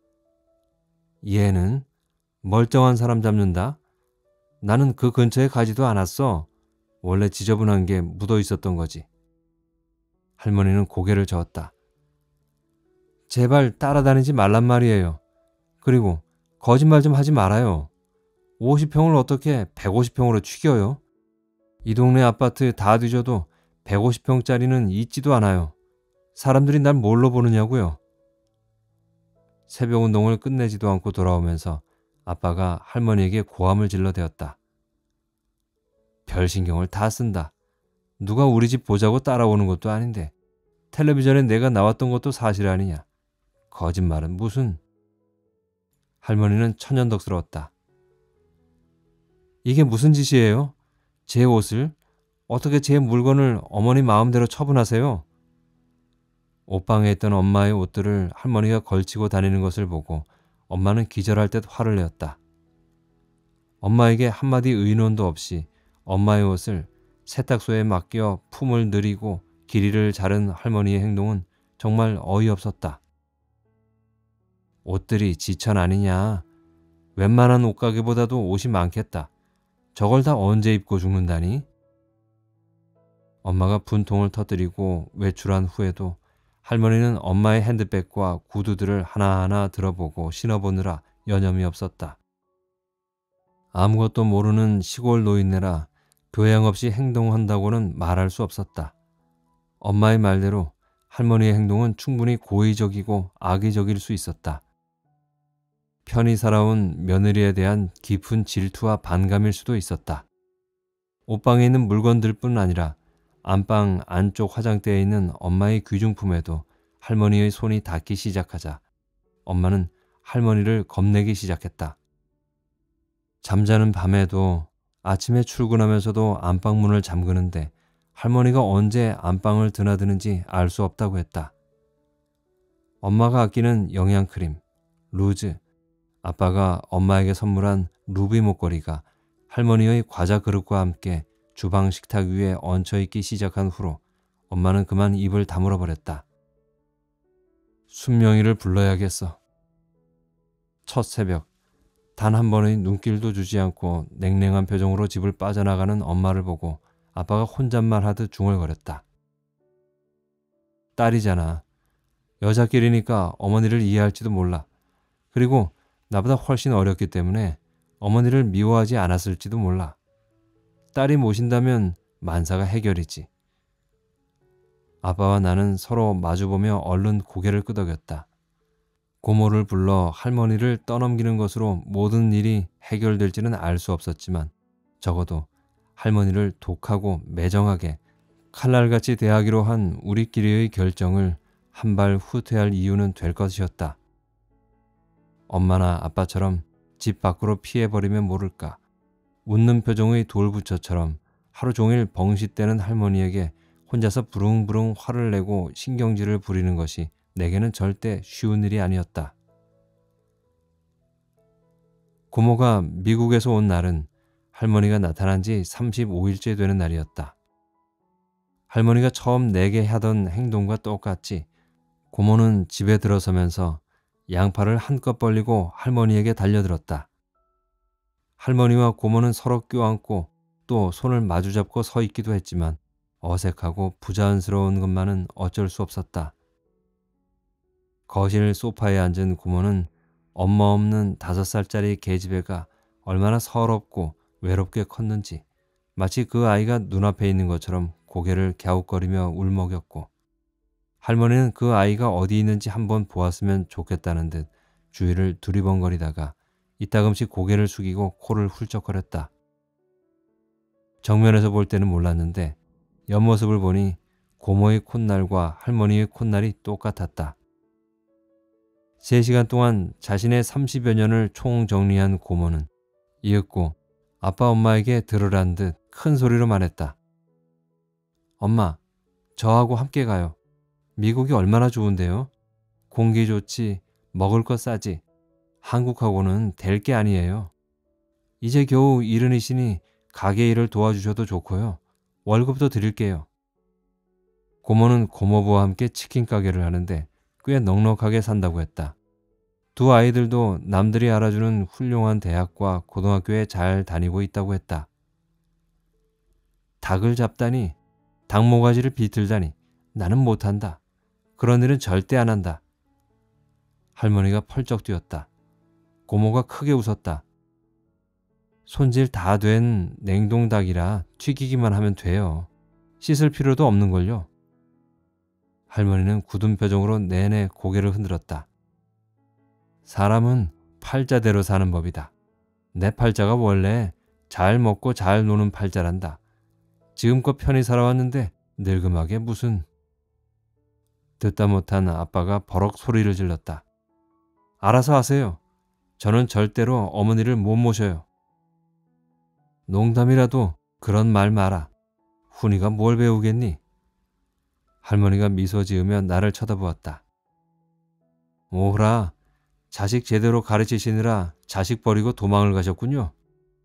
얘는 멀쩡한 사람 잡는다? 나는 그 근처에 가지도 않았어. 원래 지저분한 게 묻어 있었던 거지. 할머니는 고개를 저었다. 제발 따라다니지 말란 말이에요. 그리고 거짓말 좀 하지 말아요. 오십 평을 어떻게 백오십 평으로 축여요? 이 동네 아파트 다 뒤져도 백오십 평짜리는 있지도 않아요. 사람들이 날 뭘로 보느냐고요. 새벽 운동을 끝내지도 않고 돌아오면서 아빠가 할머니에게 고함을 질러대었다. 별 신경을 다 쓴다. 누가 우리 집 보자고 따라오는 것도 아닌데 텔레비전에 내가 나왔던 것도 사실 아니냐. 거짓말은 무슨. 할머니는 천연덕스러웠다. 이게 무슨 짓이에요? 제 옷을? 어떻게 제 물건을 어머니 마음대로 처분하세요? 옷방에 있던 엄마의 옷들을 할머니가 걸치고 다니는 것을 보고 엄마는 기절할 듯 화를 내었다. 엄마에게 한마디 의논도 없이 엄마의 옷을 세탁소에 맡겨 품을 느리고 길이를 자른 할머니의 행동은 정말 어이없었다. 옷들이 지천 아니냐. 웬만한 옷가게보다도 옷이 많겠다. 저걸 다 언제 입고 죽는다니? 엄마가 분통을 터뜨리고 외출한 후에도 할머니는 엄마의 핸드백과 구두들을 하나하나 들어보고 신어보느라 여념이 없었다. 아무것도 모르는 시골 노인네라 교양 없이 행동한다고는 말할 수 없었다. 엄마의 말대로 할머니의 행동은 충분히 고의적이고 악의적일 수 있었다. 편히 살아온 며느리에 대한 깊은 질투와 반감일 수도 있었다. 옷방에 있는 물건들뿐 아니라 안방 안쪽 화장대에 있는 엄마의 귀중품에도 할머니의 손이 닿기 시작하자 엄마는 할머니를 겁내기 시작했다. 잠자는 밤에도 아침에 출근하면서도 안방문을 잠그는데 할머니가 언제 안방을 드나드는지 알 수 없다고 했다. 엄마가 아끼는 영양크림, 루즈, 아빠가 엄마에게 선물한 루비 목걸이가 할머니의 과자 그릇과 함께 주방 식탁 위에 얹혀있기 시작한 후로 엄마는 그만 입을 다물어 버렸다. 순명이를 불러야겠어. 첫 새벽, 단 한 번의 눈길도 주지 않고 냉랭한 표정으로 집을 빠져나가는 엄마를 보고 아빠가 혼잣말 하듯 중얼거렸다. 딸이잖아. 여자끼리니까 어머니를 이해할지도 몰라. 그리고 나보다 훨씬 어렸기 때문에 어머니를 미워하지 않았을지도 몰라. 딸이 모신다면 만사가 해결이지. 아빠와 나는 서로 마주보며 얼른 고개를 끄덕였다. 고모를 불러 할머니를 떠넘기는 것으로 모든 일이 해결될지는 알 수 없었지만 적어도 할머니를 독하고 매정하게 칼날같이 대하기로 한 우리끼리의 결정을 한 발 후퇴할 이유는 될 것이었다. 엄마나 아빠처럼 집 밖으로 피해버리면 모를까. 웃는 표정의 돌부처처럼 하루 종일 벙싯대는 할머니에게 혼자서 부릉부릉 화를 내고 신경질을 부리는 것이 내게는 절대 쉬운 일이 아니었다. 고모가 미국에서 온 날은 할머니가 나타난 지 삼십오 일째 되는 날이었다. 할머니가 처음 내게 하던 행동과 똑같이 고모는 집에 들어서면서 양팔을 한껏 벌리고 할머니에게 달려들었다. 할머니와 고모는 서로 껴안고 또 손을 마주잡고 서 있기도 했지만 어색하고 부자연스러운 것만은 어쩔 수 없었다. 거실 소파에 앉은 고모는 엄마 없는 다섯 살짜리 계집애가 얼마나 서럽고 외롭게 컸는지 마치 그 아이가 눈앞에 있는 것처럼 고개를 갸웃거리며 울먹였고, 할머니는 그 아이가 어디 있는지 한번 보았으면 좋겠다는 듯 주위를 두리번거리다가 이따금씩 고개를 숙이고 코를 훌쩍거렸다. 정면에서 볼 때는 몰랐는데 옆모습을 보니 고모의 콧날과 할머니의 콧날이 똑같았다. 세 시간 동안 자신의 삼십여 년을 총정리한 고모는 이윽고 아빠 엄마에게 들으란 듯 큰 소리로 말했다. 엄마, 저하고 함께 가요. 미국이 얼마나 좋은데요. 공기 좋지, 먹을 것 싸지. 한국하고는 될 게 아니에요. 이제 겨우 이른이시니 가게 일을 도와주셔도 좋고요. 월급도 드릴게요. 고모는 고모부와 함께 치킨 가게를 하는데 꽤 넉넉하게 산다고 했다. 두 아이들도 남들이 알아주는 훌륭한 대학과 고등학교에 잘 다니고 있다고 했다. 닭을 잡다니, 닭모가지를 비틀다니, 나는 못한다. 그런 일은 절대 안 한다. 할머니가 펄쩍 뛰었다. 고모가 크게 웃었다. 손질 다 된 냉동닭이라 튀기기만 하면 돼요. 씻을 필요도 없는걸요. 할머니는 굳은 표정으로 내내 고개를 흔들었다. 사람은 팔자대로 사는 법이다. 내 팔자가 원래 잘 먹고 잘 노는 팔자란다. 지금껏 편히 살아왔는데 늙음하게 무슨. 듣다 못한 아빠가 버럭 소리를 질렀다. 알아서 하세요. 저는 절대로 어머니를 못 모셔요. 농담이라도 그런 말 마라. 훈이가 뭘 배우겠니? 할머니가 미소 지으며 나를 쳐다보았다. 오호라, 자식 제대로 가르치시느라 자식 버리고 도망을 가셨군요.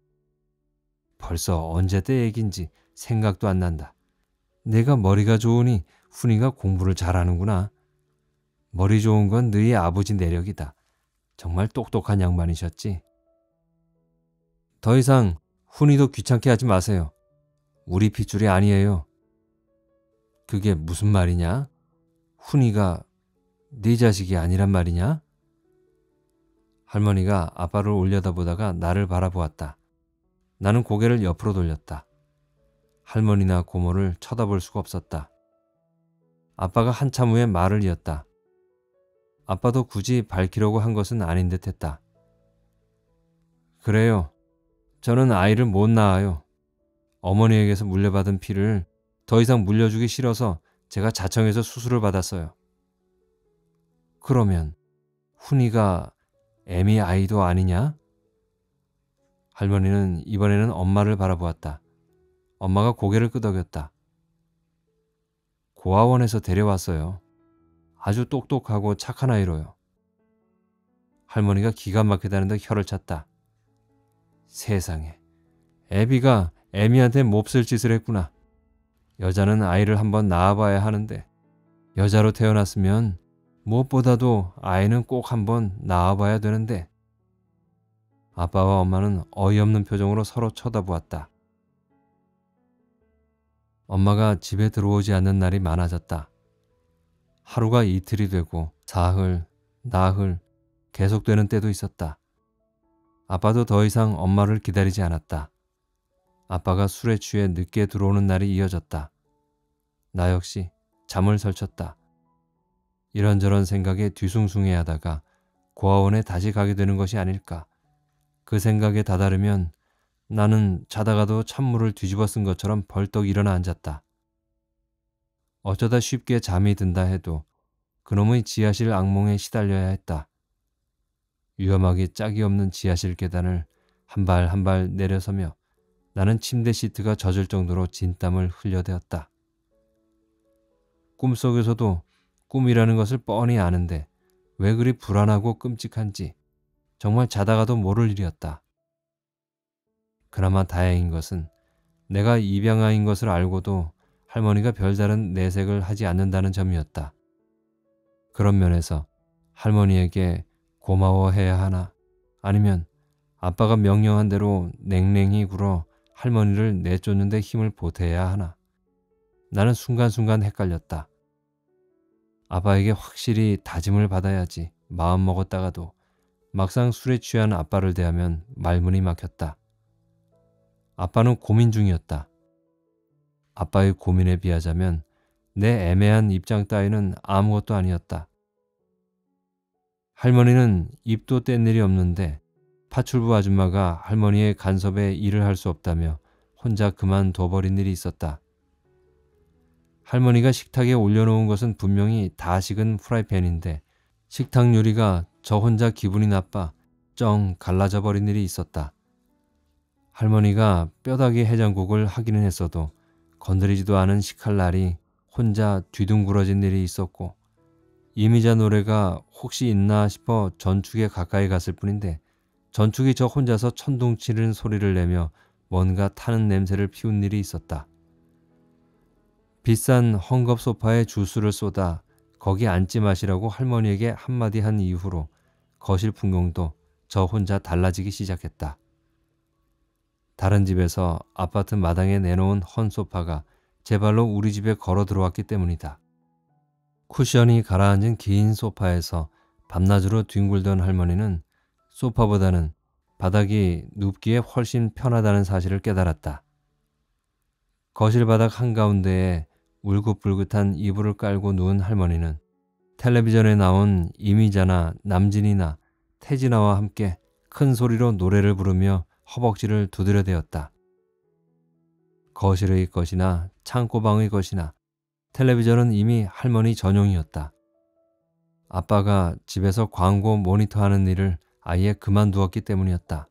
벌써 언제 때 얘긴지 생각도 안 난다. 내가 머리가 좋으니 훈이가 공부를 잘하는구나. 머리 좋은 건 너희 아버지 내력이다. 정말 똑똑한 양반이셨지. 더 이상 훈이도 귀찮게 하지 마세요. 우리 핏줄이 아니에요. 그게 무슨 말이냐? 훈이가 네 자식이 아니란 말이냐? 할머니가 아빠를 올려다보다가 나를 바라보았다. 나는 고개를 옆으로 돌렸다. 할머니나 고모를 쳐다볼 수가 없었다. 아빠가 한참 후에 말을 이었다. 아빠도 굳이 밝히려고 한 것은 아닌 듯 했다. 그래요. 저는 아이를 못 낳아요. 어머니에게서 물려받은 피를 더 이상 물려주기 싫어서 제가 자청해서 수술을 받았어요. 그러면 훈이가 애미 아이도 아니냐? 할머니는 이번에는 엄마를 바라보았다. 엄마가 고개를 끄덕였다. 고아원에서 데려왔어요. 아주 똑똑하고 착한 아이로요. 할머니가 기가 막히다는 듯 혀를 찼다. 세상에, 애비가 애미한테 몹쓸 짓을 했구나. 여자는 아이를 한번 낳아봐야 하는데 여자로 태어났으면 무엇보다도 아이는 꼭 한번 낳아봐야 되는데. 아빠와 엄마는 어이없는 표정으로 서로 쳐다보았다. 엄마가 집에 들어오지 않는 날이 많아졌다. 하루가 이틀이 되고 사흘, 나흘 계속되는 때도 있었다. 아빠도 더 이상 엄마를 기다리지 않았다. 아빠가 술에 취해 늦게 들어오는 날이 이어졌다. 나 역시 잠을 설쳤다. 이런저런 생각에 뒤숭숭해하다가 고아원에 다시 가게 되는 것이 아닐까. 그 생각에 다다르면 나는 자다가도 찬물을 뒤집어 쓴 것처럼 벌떡 일어나 앉았다. 어쩌다 쉽게 잠이 든다 해도 그놈의 지하실 악몽에 시달려야 했다. 위험하게 짝이 없는 지하실 계단을 한 발 한 발 내려서며 나는 침대 시트가 젖을 정도로 진땀을 흘려대었다. 꿈속에서도 꿈이라는 것을 뻔히 아는데 왜 그리 불안하고 끔찍한지 정말 자다가도 모를 일이었다. 그나마 다행인 것은 내가 입양아인 것을 알고도 할머니가 별다른 내색을 하지 않는다는 점이었다. 그런 면에서 할머니에게 고마워해야 하나, 아니면 아빠가 명령한 대로 냉랭히 굴어 할머니를 내쫓는 데 힘을 보태야 하나. 나는 순간순간 헷갈렸다. 아빠에게 확실히 다짐을 받아야지 마음먹었다가도 막상 술에 취한 아빠를 대하면 말문이 막혔다. 아빠는 고민 중이었다. 아빠의 고민에 비하자면 내 애매한 입장 따위는 아무것도 아니었다. 할머니는 입도 뗀 일이 없는데 파출부 아줌마가 할머니의 간섭에 일을 할 수 없다며 혼자 그만둬버린 일이 있었다. 할머니가 식탁에 올려놓은 것은 분명히 다 식은 프라이팬인데 식탁 유리가 저 혼자 기분이 나빠 쩡 갈라져 버린 일이 있었다. 할머니가 뼈다귀 해장국을 하기는 했어도 건드리지도 않은 식칼날이 혼자 뒤둥그러진 일이 있었고, 이미자 노래가 혹시 있나 싶어 전축에 가까이 갔을 뿐인데 전축이 저 혼자서 천둥치는 소리를 내며 뭔가 타는 냄새를 피운 일이 있었다. 비싼 헝겊 소파에 주스를 쏟아 거기 앉지 마시라고 할머니에게 한마디 한 이후로 거실 풍경도 저 혼자 달라지기 시작했다. 다른 집에서 아파트 마당에 내놓은 헌 소파가 제 발로 우리 집에 걸어 들어왔기 때문이다. 쿠션이 가라앉은 긴 소파에서 밤낮으로 뒹굴던 할머니는 소파보다는 바닥이 눕기에 훨씬 편하다는 사실을 깨달았다. 거실 바닥 한가운데에 울긋불긋한 이불을 깔고 누운 할머니는 텔레비전에 나온 이미자나 남진이나 태진아와 함께 큰 소리로 노래를 부르며 허벅지를 두드려대었다. 거실의 것이나 창고방의 것이나 텔레비전은 이미 할머니 전용이었다. 아빠가 집에서 광고 모니터하는 일을 아예 그만두었기 때문이었다.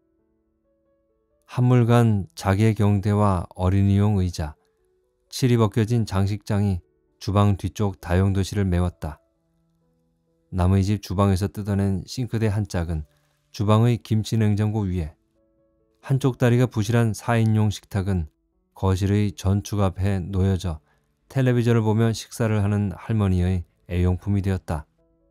한물간 자개 경대와 어린이용 의자, 칠이 벗겨진 장식장이 주방 뒤쪽 다용도실을 메웠다. 남의 집 주방에서 뜯어낸 싱크대 한 짝은 주방의 김치냉장고 위에, 한쪽 다리가 부실한 사 인용 식탁은 거실의 전축 앞에 놓여져 텔레비전을 보며 식사를 하는 할머니의 애용품이 되었다.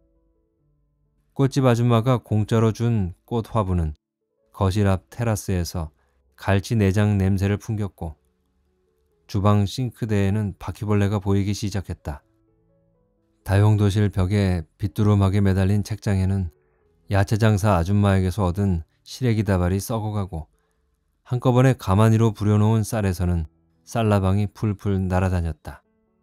꽃집 아줌마가 공짜로 준 꽃 화분은 거실 앞 테라스에서 갈치 내장 냄새를 풍겼고, 주방 싱크대에는 바퀴벌레가 보이기 시작했다. 다용도실 벽에 빗두름하게 매달린 책장에는 야채장사 아줌마에게서 얻은 시래기 다발이 썩어가고, 한꺼번에 가마니로 부려놓은 쌀에서는 쌀라방이 풀풀 날아다녔다.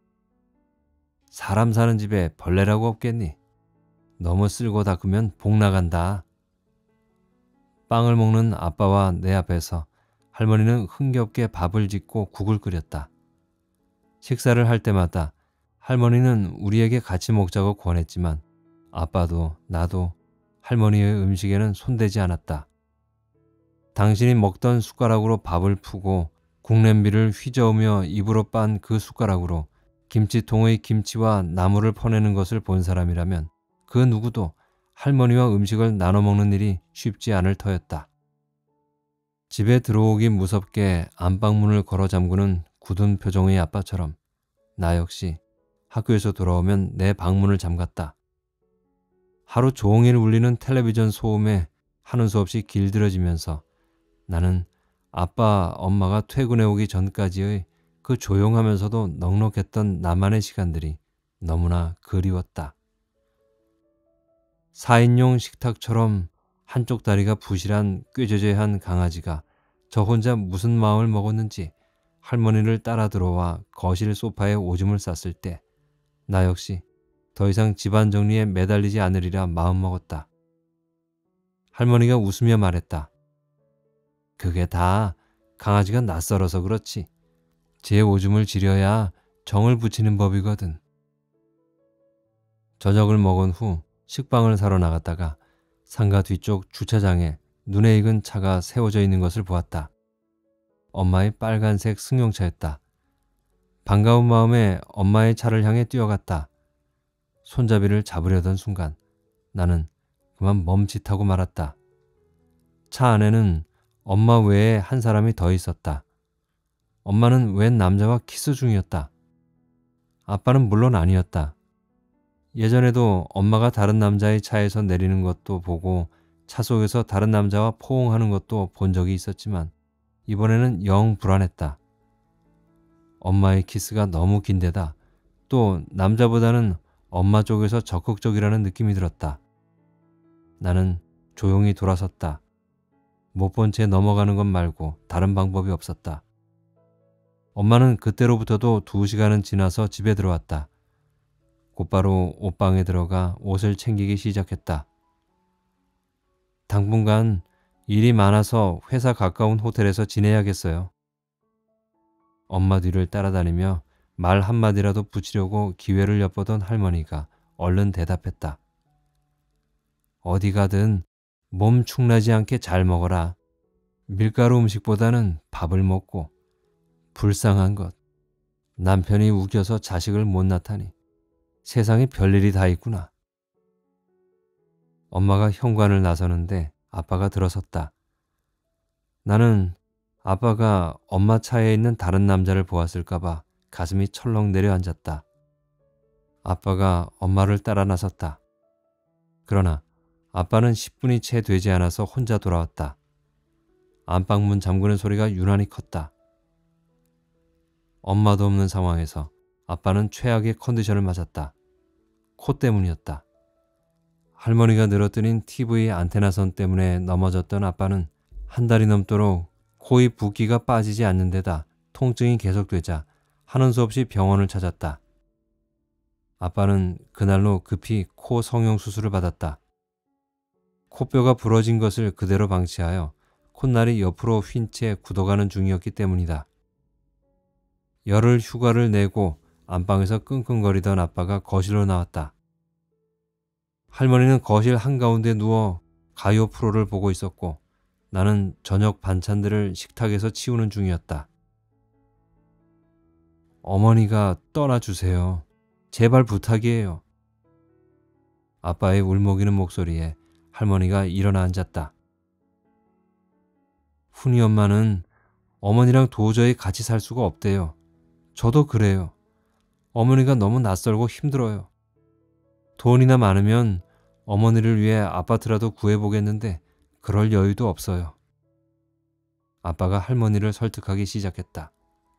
사람 사는 집에 벌레라고 없겠니? 너무 쓸고 닦으면 복 나간다. 빵을 먹는 아빠와 내 앞에서 할머니는 흥겹게 밥을 짓고 국을 끓였다. 식사를 할 때마다 할머니는 우리에게 같이 먹자고 권했지만 아빠도 나도 할머니의 음식에는 손대지 않았다. 당신이 먹던 숟가락으로 밥을 푸고 국냄비를 휘저으며 입으로 빤 그 숟가락으로 김치통의 김치와 나물을 퍼내는 것을 본 사람이라면 그 누구도 할머니와 음식을 나눠 먹는 일이 쉽지 않을 터였다. 집에 들어오기 무섭게 안방문을 걸어 잠그는 굳은 표정의 아빠처럼 나 역시 학교에서 돌아오면 내 방문을 잠갔다. 하루 종일 울리는 텔레비전 소음에 하는 수 없이 길들여지면서 나는 아빠, 엄마가 퇴근해 오기 전까지의 그 조용하면서도 넉넉했던 나만의 시간들이 너무나 그리웠다. 사 인용 식탁처럼 한쪽 다리가 부실한 꾀죄죄한 강아지가 저 혼자 무슨 마음을 먹었는지 할머니를 따라 들어와 거실 소파에 오줌을 쌌을 때 나 역시 더 이상 집안 정리에 매달리지 않으리라 마음먹었다. 할머니가 웃으며 말했다. 그게 다 강아지가 낯설어서 그렇지. 제 오줌을 지려야 정을 붙이는 법이거든. 저녁을 먹은 후 식빵을 사러 나갔다가 상가 뒤쪽 주차장에 눈에 익은 차가 세워져 있는 것을 보았다. 엄마의 빨간색 승용차였다. 반가운 마음에 엄마의 차를 향해 뛰어갔다. 손잡이를 잡으려던 순간 나는 그만 멈칫하고 말았다. 차 안에는 엄마 외에 한 사람이 더 있었다. 엄마는 웬 남자와 키스 중이었다. 아빠는 물론 아니었다. 예전에도 엄마가 다른 남자의 차에서 내리는 것도 보고 차 속에서 다른 남자와 포옹하는 것도 본 적이 있었지만 이번에는 영 불안했다. 엄마의 키스가 너무 긴데다 또 남자보다는 엄마 쪽에서 적극적이라는 느낌이 들었다. 나는 조용히 돌아섰다. 못 본 채 넘어가는 것 말고 다른 방법이 없었다. 엄마는 그때로부터도 두 시간은 지나서 집에 들어왔다. 곧바로 옷방에 들어가 옷을 챙기기 시작했다. 당분간 일이 많아서 회사 가까운 호텔에서 지내야겠어요. 엄마 뒤를 따라다니며 말 한마디라도 붙이려고 기회를 엿보던 할머니가 얼른 대답했다. 어디 가든 몸 축나지 않게 잘 먹어라. 밀가루 음식보다는 밥을 먹고. 불쌍한 것. 남편이 우겨서 자식을 못 낳다니. 세상에 별일이 다 있구나. 엄마가 현관을 나서는데 아빠가 들어섰다. 나는 아빠가 엄마 차에 있는 다른 남자를 보았을까봐 가슴이 철렁 내려앉았다. 아빠가 엄마를 따라 나섰다. 그러나 아빠는 십 분이 채 되지 않아서 혼자 돌아왔다. 안방문 잠그는 소리가 유난히 컸다. 엄마도 없는 상황에서 아빠는 최악의 컨디션을 맞았다. 코 때문이었다. 할머니가 늘어뜨린 티비 안테나선 때문에 넘어졌던 아빠는 한 달이 넘도록 코의 붓기가 빠지지 않는 데다 통증이 계속되자 하는 수 없이 병원을 찾았다. 아빠는 그날로 급히 코 성형 수술을 받았다. 코뼈가 부러진 것을 그대로 방치하여 콧날이 옆으로 휜 채 굳어가는 중이었기 때문이다. 열흘 휴가를 내고 안방에서 끙끙거리던 아빠가 거실로 나왔다. 할머니는 거실 한가운데 누워 가요 프로를 보고 있었고 나는 저녁 반찬들을 식탁에서 치우는 중이었다. 어머니가 떠나주세요. 제발 부탁이에요. 아빠의 울먹이는 목소리에 할머니가 일어나 앉았다. 훈이 엄마는 어머니랑 도저히 같이 살 수가 없대요. 저도 그래요. 어머니가 너무 낯설고 힘들어요. 돈이나 많으면 어머니를 위해 아파트라도 구해보겠는데 그럴 여유도 없어요. 아빠가 할머니를 설득하기 시작했다.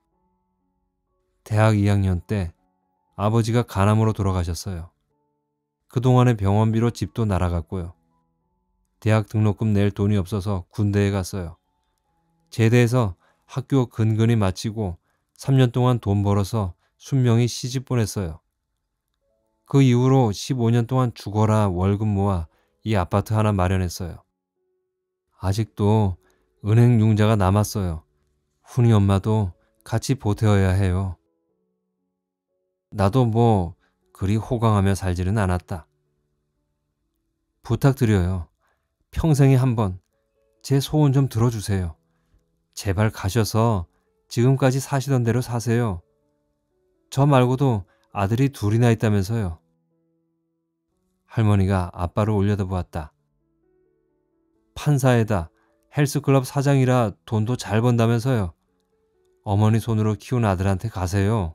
대학 이 학년 때 아버지가 간암으로 돌아가셨어요. 그동안의 병원비로 집도 날아갔고요. 대학 등록금 낼 돈이 없어서 군대에 갔어요. 제대해서 학교 근근히 마치고 삼 년 동안 돈 벌어서 순명히 시집 보냈어요. 그 이후로 십오 년 동안 죽어라 월급 모아 이 아파트 하나 마련했어요. 아직도 은행 융자가 남았어요. 훈이 엄마도 같이 보태어야 해요. 나도 뭐 그리 호강하며 살지는 않았다. 부탁드려요. 평생에 한 번 제 소원 좀 들어주세요. 제발 가셔서 지금까지 사시던 대로 사세요. 저 말고도 아들이 둘이나 있다면서요. 할머니가 아빠를 올려다보았다. 판사에다 헬스클럽 사장이라 돈도 잘 번다면서요. 어머니 손으로 키운 아들한테 가세요.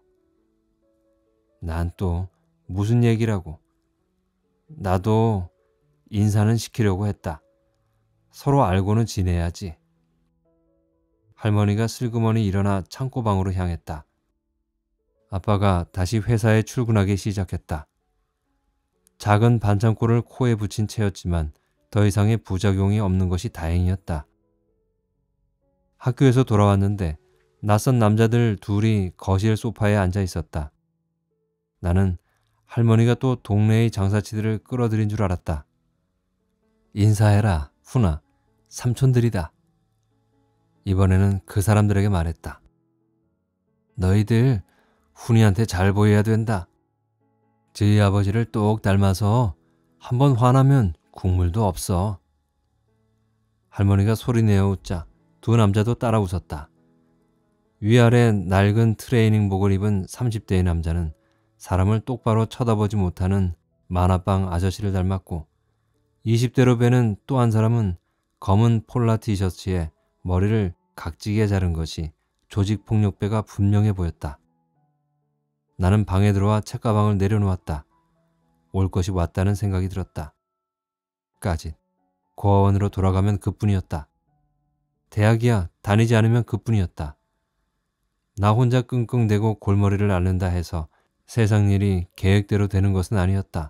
난 또 무슨 얘기라고. 나도 인사는 시키려고 했다. 서로 알고는 지내야지. 할머니가 슬그머니 일어나 창고방으로 향했다. 아빠가 다시 회사에 출근하기 시작했다. 작은 반창고를 코에 붙인 채였지만 더 이상의 부작용이 없는 것이 다행이었다. 학교에서 돌아왔는데 낯선 남자들 둘이 거실 소파에 앉아 있었다. 나는 할머니가 또 동네의 장사치들을 끌어들인 줄 알았다. 인사해라, 훈아. 삼촌들이다. 이번에는 그 사람들에게 말했다. 너희들 훈이한테 잘 보여야 된다. 저희 아버지를 똑 닮아서 한번 화나면 국물도 없어. 할머니가 소리내어 웃자 두 남자도 따라 웃었다. 위아래 낡은 트레이닝복을 입은 삼십 대의 남자는 사람을 똑바로 쳐다보지 못하는 만화방 아저씨를 닮았고 이십 대로 배는 또 한 사람은 검은 폴라 티셔츠에 머리를 각지게 자른 것이 조직폭력배가 분명해 보였다. 나는 방에 들어와 책가방을 내려놓았다. 올 것이 왔다는 생각이 들었다. 까짓 고아원으로 돌아가면 그뿐이었다. 대학이야 다니지 않으면 그뿐이었다. 나 혼자 끙끙대고 골머리를 앓는다 해서 세상 일이 계획대로 되는 것은 아니었다.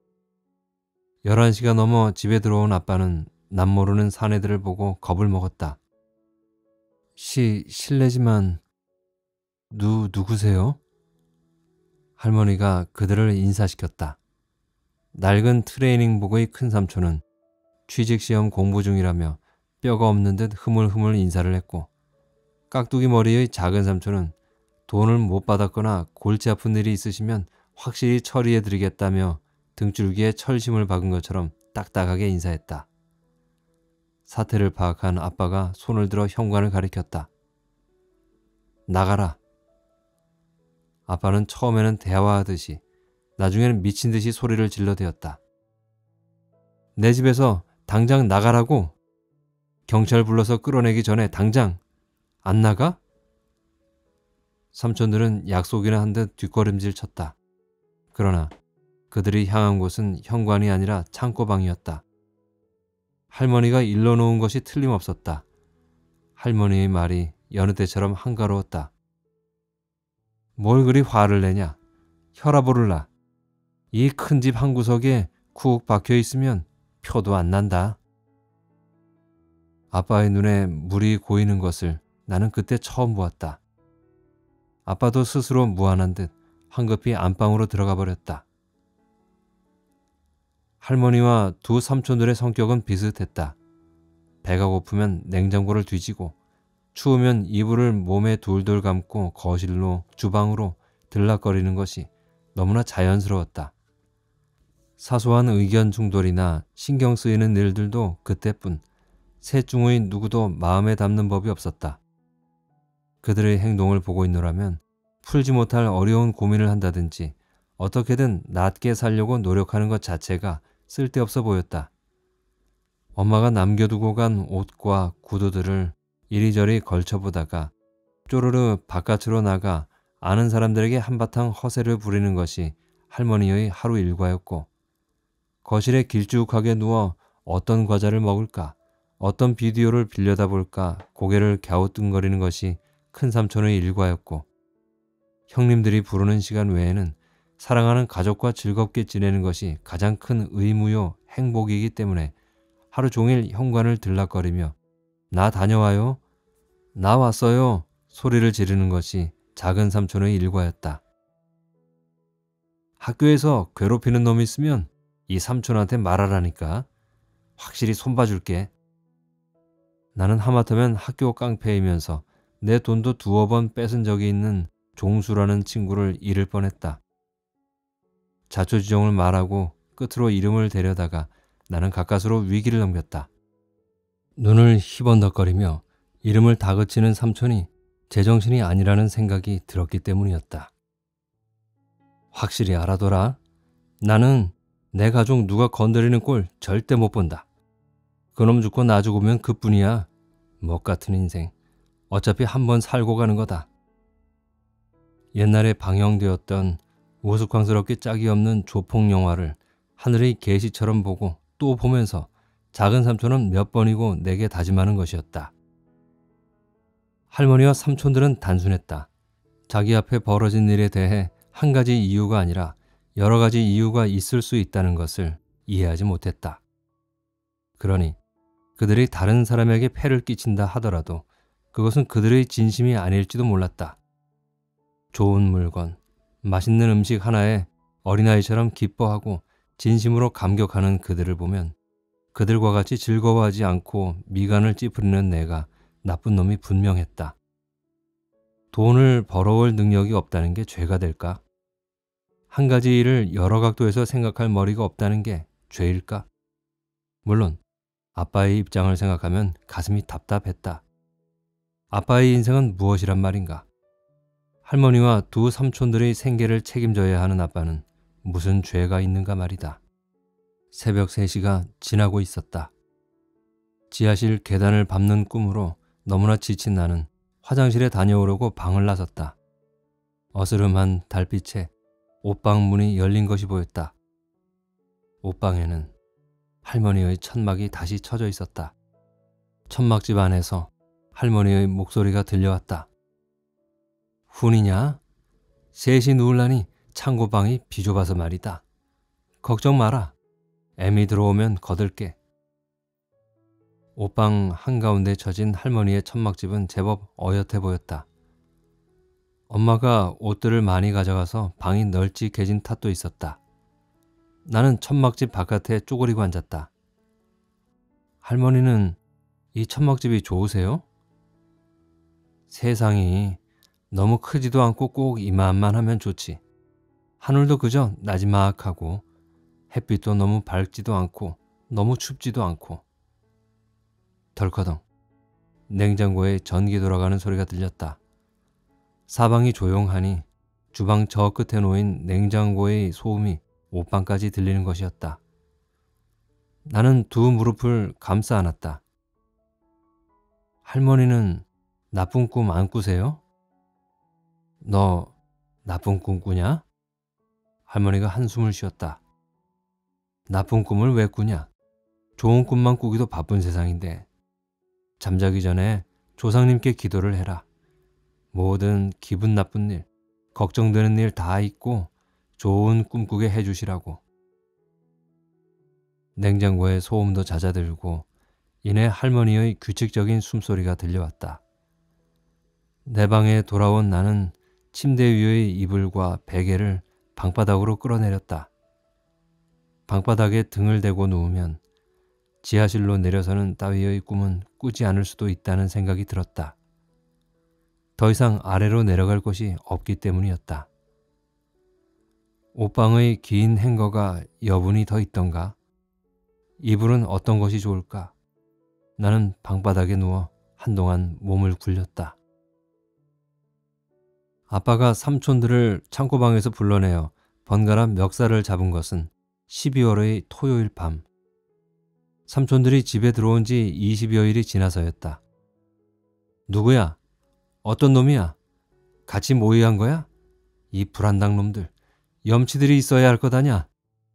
열한 시가 넘어 집에 들어온 아빠는 남모르는 사내들을 보고 겁을 먹었다. 시, 실례지만 누, 누구세요? 할머니가 그들을 인사시켰다. 낡은 트레이닝복의 큰삼촌은 취직시험 공부 중이라며 뼈가 없는 듯 흐물흐물 인사를 했고, 깍두기 머리의 작은 삼촌은 돈을 못 받았거나 골치 아픈 일이 있으시면 확실히 처리해드리겠다며 등줄기에 철심을 박은 것처럼 딱딱하게 인사했다. 사태를 파악한 아빠가 손을 들어 현관을 가리켰다. 나가라. 아빠는 처음에는 대화하듯이, 나중에는 미친 듯이 소리를 질러대었다. 내 집에서 당장 나가라고! 경찰 불러서 끌어내기 전에 당장! 안 나가? 삼촌들은 약속이나 한 듯 뒷걸음질 쳤다. 그러나 그들이 향한 곳은 현관이 아니라 창고방이었다. 할머니가 일러놓은 것이 틀림없었다. 할머니의 말이 여느 때처럼 한가로웠다. 뭘 그리 화를 내냐? 혈압 오를라. 이 큰 집 한 구석에 쿡 박혀 있으면 표도 안 난다. 아빠의 눈에 물이 고이는 것을 나는 그때 처음 보았다. 아빠도 스스로 무안한 듯 황급히 안방으로 들어가 버렸다. 할머니와 두 삼촌들의 성격은 비슷했다. 배가 고프면 냉장고를 뒤지고, 추우면 이불을 몸에 돌돌 감고 거실로, 주방으로 들락거리는 것이 너무나 자연스러웠다. 사소한 의견 충돌이나 신경 쓰이는 일들도 그때뿐 셋 중의 누구도 마음에 담는 법이 없었다. 그들의 행동을 보고 있노라면 풀지 못할 어려운 고민을 한다든지 어떻게든 낫게 살려고 노력하는 것 자체가 쓸데없어 보였다. 엄마가 남겨두고 간 옷과 구두들을 이리저리 걸쳐보다가 쪼르르 바깥으로 나가 아는 사람들에게 한바탕 허세를 부리는 것이 할머니의 하루 일과였고, 거실에 길쭉하게 누워 어떤 과자를 먹을까, 어떤 비디오를 빌려다 볼까 고개를 갸우뚱거리는 것이 큰삼촌의 일과였고, 형님들이 부르는 시간 외에는 사랑하는 가족과 즐겁게 지내는 것이 가장 큰 의무요 행복이기 때문에 하루 종일 현관을 들락거리며 나 다녀와요, 나 왔어요 소리를 지르는 것이 작은 삼촌의 일과였다. 학교에서 괴롭히는 놈이 있으면 이 삼촌한테 말하라니까. 확실히 손봐줄게. 나는 하마터면 학교 깡패이면서 내 돈도 두어 번 뺏은 적이 있는 종수라는 친구를 잃을 뻔했다. 자초지종을 말하고 끝으로 이름을 데려다가 나는 가까스로 위기를 넘겼다. 눈을 희번덕거리며 이름을 다그치는 삼촌이 제정신이 아니라는 생각이 들었기 때문이었다. 확실히 알아둬라. 나는 내 가족 누가 건드리는 꼴 절대 못 본다. 그놈 죽고 나 죽으면 그뿐이야. 먹 같은 인생. 어차피 한번 살고 가는 거다. 옛날에 방영되었던 우스꽝스럽게 짝이 없는 조폭 영화를 하늘의 계시처럼 보고 또 보면서 작은 삼촌은 몇 번이고 내게 다짐하는 것이었다. 할머니와 삼촌들은 단순했다. 자기 앞에 벌어진 일에 대해 한 가지 이유가 아니라 여러 가지 이유가 있을 수 있다는 것을 이해하지 못했다. 그러니 그들이 다른 사람에게 폐를 끼친다 하더라도 그것은 그들의 진심이 아닐지도 몰랐다. 좋은 물건, 맛있는 음식 하나에 어린아이처럼 기뻐하고 진심으로 감격하는 그들을 보면 그들과 같이 즐거워하지 않고 미간을 찌푸리는 내가 나쁜 놈이 분명했다. 돈을 벌어올 능력이 없다는 게 죄가 될까? 한 가지 일을 여러 각도에서 생각할 머리가 없다는 게 죄일까? 물론 아빠의 입장을 생각하면 가슴이 답답했다. 아빠의 인생은 무엇이란 말인가? 할머니와 두 삼촌들의 생계를 책임져야 하는 아빠는 무슨 죄가 있는가 말이다. 새벽 세 시가 지나고 있었다. 지하실 계단을 밟는 꿈으로 너무나 지친 나는 화장실에 다녀오려고 방을 나섰다. 어스름한 달빛에 옷방 문이 열린 것이 보였다. 옷방에는 할머니의 천막이 다시 쳐져 있었다. 천막집 안에서 할머니의 목소리가 들려왔다. 훈이냐? 셋이 누울라니 창고방이 비좁아서 말이다. 걱정 마라. 애미 들어오면 거들게. 옷방 한가운데 처진 할머니의 천막집은 제법 어엿해 보였다. 엄마가 옷들을 많이 가져가서 방이 널찍해진 탓도 있었다. 나는 천막집 바깥에 쪼그리고 앉았다. 할머니는 이 천막집이 좋으세요? 세상이 너무 크지도 않고 꼭 이만만 하면 좋지. 하늘도 그저 나지막하고 햇빛도 너무 밝지도 않고 너무 춥지도 않고. 덜커덩 냉장고에 전기 돌아가는 소리가 들렸다. 사방이 조용하니 주방 저 끝에 놓인 냉장고의 소음이 옷방까지 들리는 것이었다. 나는 두 무릎을 감싸 안았다. 할머니는 나쁜 꿈 안 꾸세요? 너 나쁜 꿈 꾸냐? 할머니가 한숨을 쉬었다. 나쁜 꿈을 왜 꾸냐? 좋은 꿈만 꾸기도 바쁜 세상인데. 잠자기 전에 조상님께 기도를 해라. 모든 기분 나쁜 일, 걱정되는 일 다 잊고 좋은 꿈 꾸게 해주시라고. 냉장고에 소음도 잦아들고 이내 할머니의 규칙적인 숨소리가 들려왔다. 내 방에 돌아온 나는 침대 위의 이불과 베개를 방바닥으로 끌어내렸다. 방바닥에 등을 대고 누우면 지하실로 내려서는 따위의 꿈은 꾸지 않을 수도 있다는 생각이 들었다. 더 이상 아래로 내려갈 곳이 없기 때문이었다. 옷방의 긴 행거가 여분이 더 있던가? 이불은 어떤 것이 좋을까? 나는 방바닥에 누워 한동안 몸을 굴렸다. 아빠가 삼촌들을 창고방에서 불러내어 번갈아 멱살을 잡은 것은 십이월의 토요일 밤. 삼촌들이 집에 들어온 지 이십여일이 지나서였다. 누구야? 어떤 놈이야? 같이 모의한 거야? 이 불안당 놈들. 염치들이 있어야 할 것 아냐?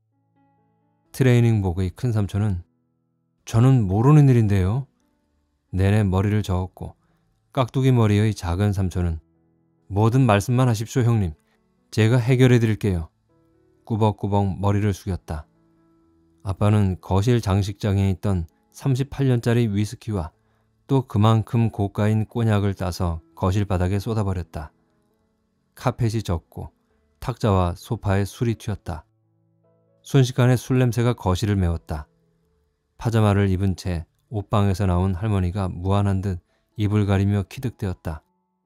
트레이닝복의 큰삼촌은 저는 모르는 일인데요. 내내 머리를 저었고 깍두기 머리의 작은 삼촌은 뭐든 말씀만 하십시오 형님. 제가 해결해 드릴게요. 꾸벅꾸벅 머리를 숙였다. 아빠는 거실 장식장에 있던 삼십팔년짜리 위스키와 또 그만큼 고가인 꼬냑을 따서 거실 바닥에 쏟아버렸다. 카펫이 젖고 탁자와 소파에 술이 튀었다. 순식간에 술 냄새가 거실을 메웠다. 파자마를 입은 채 옷방에서 나온 할머니가 무안한 듯 입을 가리며 키득대었다.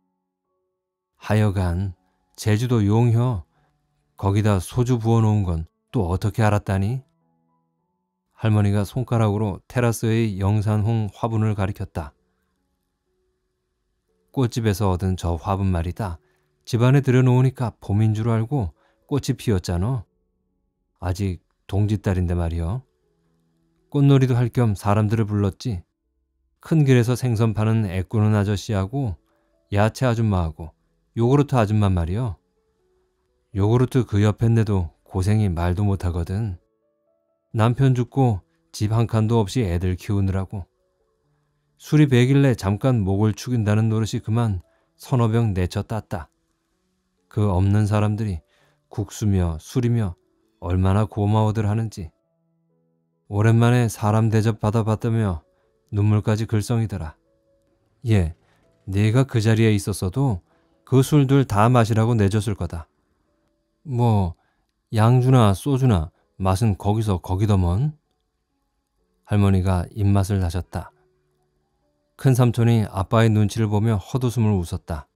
하여간 제주도 용혀. 거기다 소주 부어놓은 건 또 어떻게 알았다니? 할머니가 손가락으로 테라스의 영산홍 화분을 가리켰다. 꽃집에서 얻은 저 화분 말이다. 집안에 들여놓으니까 봄인 줄 알고 꽃이 피었잖아. 아직 동짓달인데 말이여. 꽃놀이도 할 겸 사람들을 불렀지. 큰 길에서 생선 파는 애꾸는 아저씨하고 야채 아줌마하고 요구르트 아줌마 말이여. 요구르트 그 옆인데도 고생이 말도 못하거든. 남편 죽고 집 한 칸도 없이 애들 키우느라고. 술이 배길래 잠깐 목을 축인다는 노릇이 그만 서너 병 내쳐 땄다. 그 없는 사람들이 국수며 술이며 얼마나 고마워들 하는지. 오랜만에 사람 대접 받아봤다며 눈물까지 글썽이더라. 얘, 네가 그 자리에 있었어도 그 술들 다 마시라고 내줬을 거다. 뭐 양주나 소주나 맛은 거기서 거기더먼. 할머니가 입맛을 다셨다. 큰삼촌이 아빠의 눈치를 보며 헛웃음을 웃었다.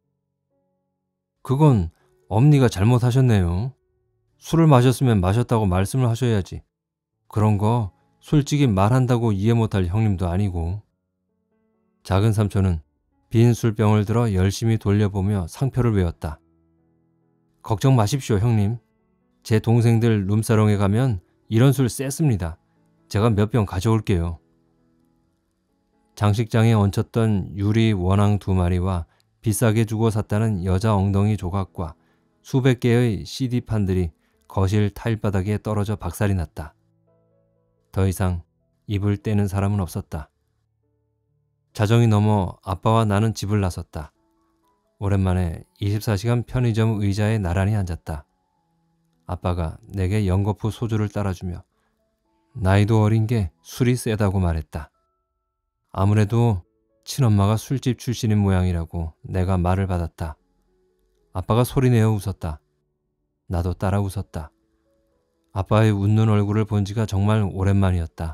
그건 엄니가 잘못하셨네요. 술을 마셨으면 마셨다고 말씀을 하셔야지. 그런 거 솔직히 말한다고 이해 못할 형님도 아니고. 작은 삼촌은 빈 술병을 들어 열심히 돌려보며 상표를 외웠다. 걱정 마십시오 형님. 제 동생들 룸사롱에 가면 이런 술 셌습니다. 제가 몇 병 가져올게요. 장식장에 얹혔던 유리 원앙 두 마리와 비싸게 주고 샀다는 여자 엉덩이 조각과 수백 개의 씨디판들이 거실 타일바닥에 떨어져 박살이 났다. 더 이상 입을 떼는 사람은 없었다. 자정이 넘어 아빠와 나는 집을 나섰다. 오랜만에 이십사 시간 편의점 의자에 나란히 앉았다. 아빠가 내게 연거푸 소주를 따라주며 나이도 어린 게 술이 세다고 말했다. 아무래도 친엄마가 술집 출신인 모양이라고 내가 말을 받았다. 아빠가 소리내어 웃었다. 나도 따라 웃었다. 아빠의 웃는 얼굴을 본 지가 정말 오랜만이었다.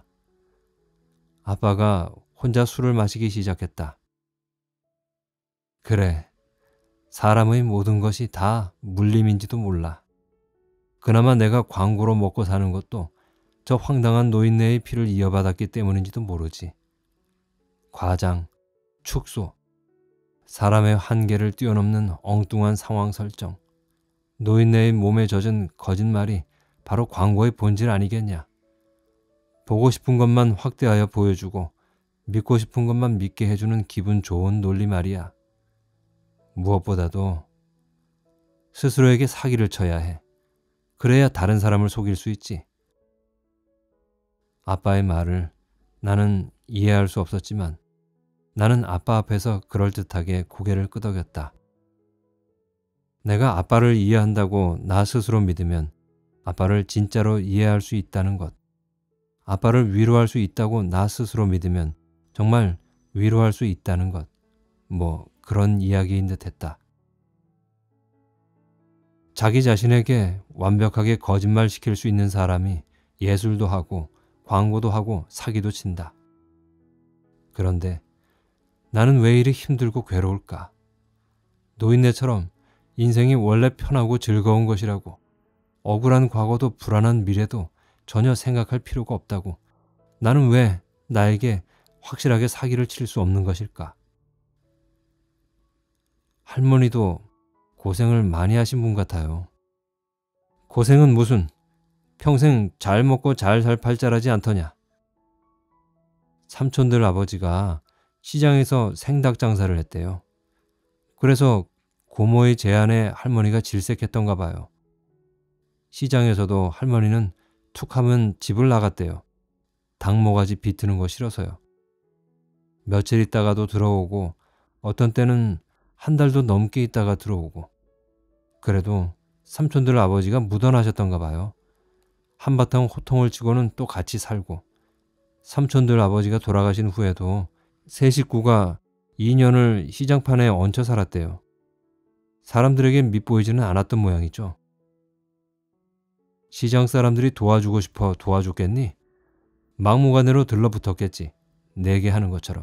아빠가 혼자 술을 마시기 시작했다. 그래, 사람의 모든 것이 다 물림인지도 몰라. 그나마 내가 광고로 먹고 사는 것도 저 황당한 노인네의 피를 이어받았기 때문인지도 모르지. 과장, 축소, 사람의 한계를 뛰어넘는 엉뚱한 상황 설정, 노인네의 몸에 젖은 거짓말이 바로 광고의 본질 아니겠냐. 보고 싶은 것만 확대하여 보여주고 믿고 싶은 것만 믿게 해주는 기분 좋은 논리 말이야. 무엇보다도 스스로에게 사기를 쳐야 해. 그래야 다른 사람을 속일 수 있지. 아빠의 말을 나는 이해할 수 없었지만 나는 아빠 앞에서 그럴듯하게 고개를 끄덕였다. 내가 아빠를 이해한다고 나 스스로 믿으면 아빠를 진짜로 이해할 수 있다는 것, 아빠를 위로할 수 있다고 나 스스로 믿으면 정말 위로할 수 있다는 것, 뭐 그런 이야기인 듯 했다. 자기 자신에게 완벽하게 거짓말시킬 수 있는 사람이 예술도 하고 광고도 하고 사기도 친다. 그런데 나는 왜 이리 힘들고 괴로울까? 노인네처럼 인생이 원래 편하고 즐거운 것이라고, 억울한 과거도 불안한 미래도 전혀 생각할 필요가 없다고 나는 왜 나에게 확실하게 사기를 칠 수 없는 것일까? 할머니도 고생을 많이 하신 분 같아요. 고생은 무슨, 평생 잘 먹고 잘 살 팔자라지 않더냐. 삼촌들 아버지가 시장에서 생닭 장사를 했대요. 그래서 고모의 제안에 할머니가 질색했던가 봐요. 시장에서도 할머니는 툭 하면 집을 나갔대요. 닭모가지 비트는 거 싫어서요. 며칠 있다가도 들어오고 어떤 때는 한 달도 넘게 있다가 들어오고. 그래도 삼촌들 아버지가 묻어나셨던가 봐요. 한바탕 호통을 치고는 또 같이 살고. 삼촌들 아버지가 돌아가신 후에도 세 식구가 이 년을 시장판에 얹혀 살았대요. 사람들에겐 밉보이지는 않았던 모양이죠. 시장 사람들이 도와주고 싶어 도와줬겠니? 막무가내로 들러붙었겠지. 내게 하는 것처럼.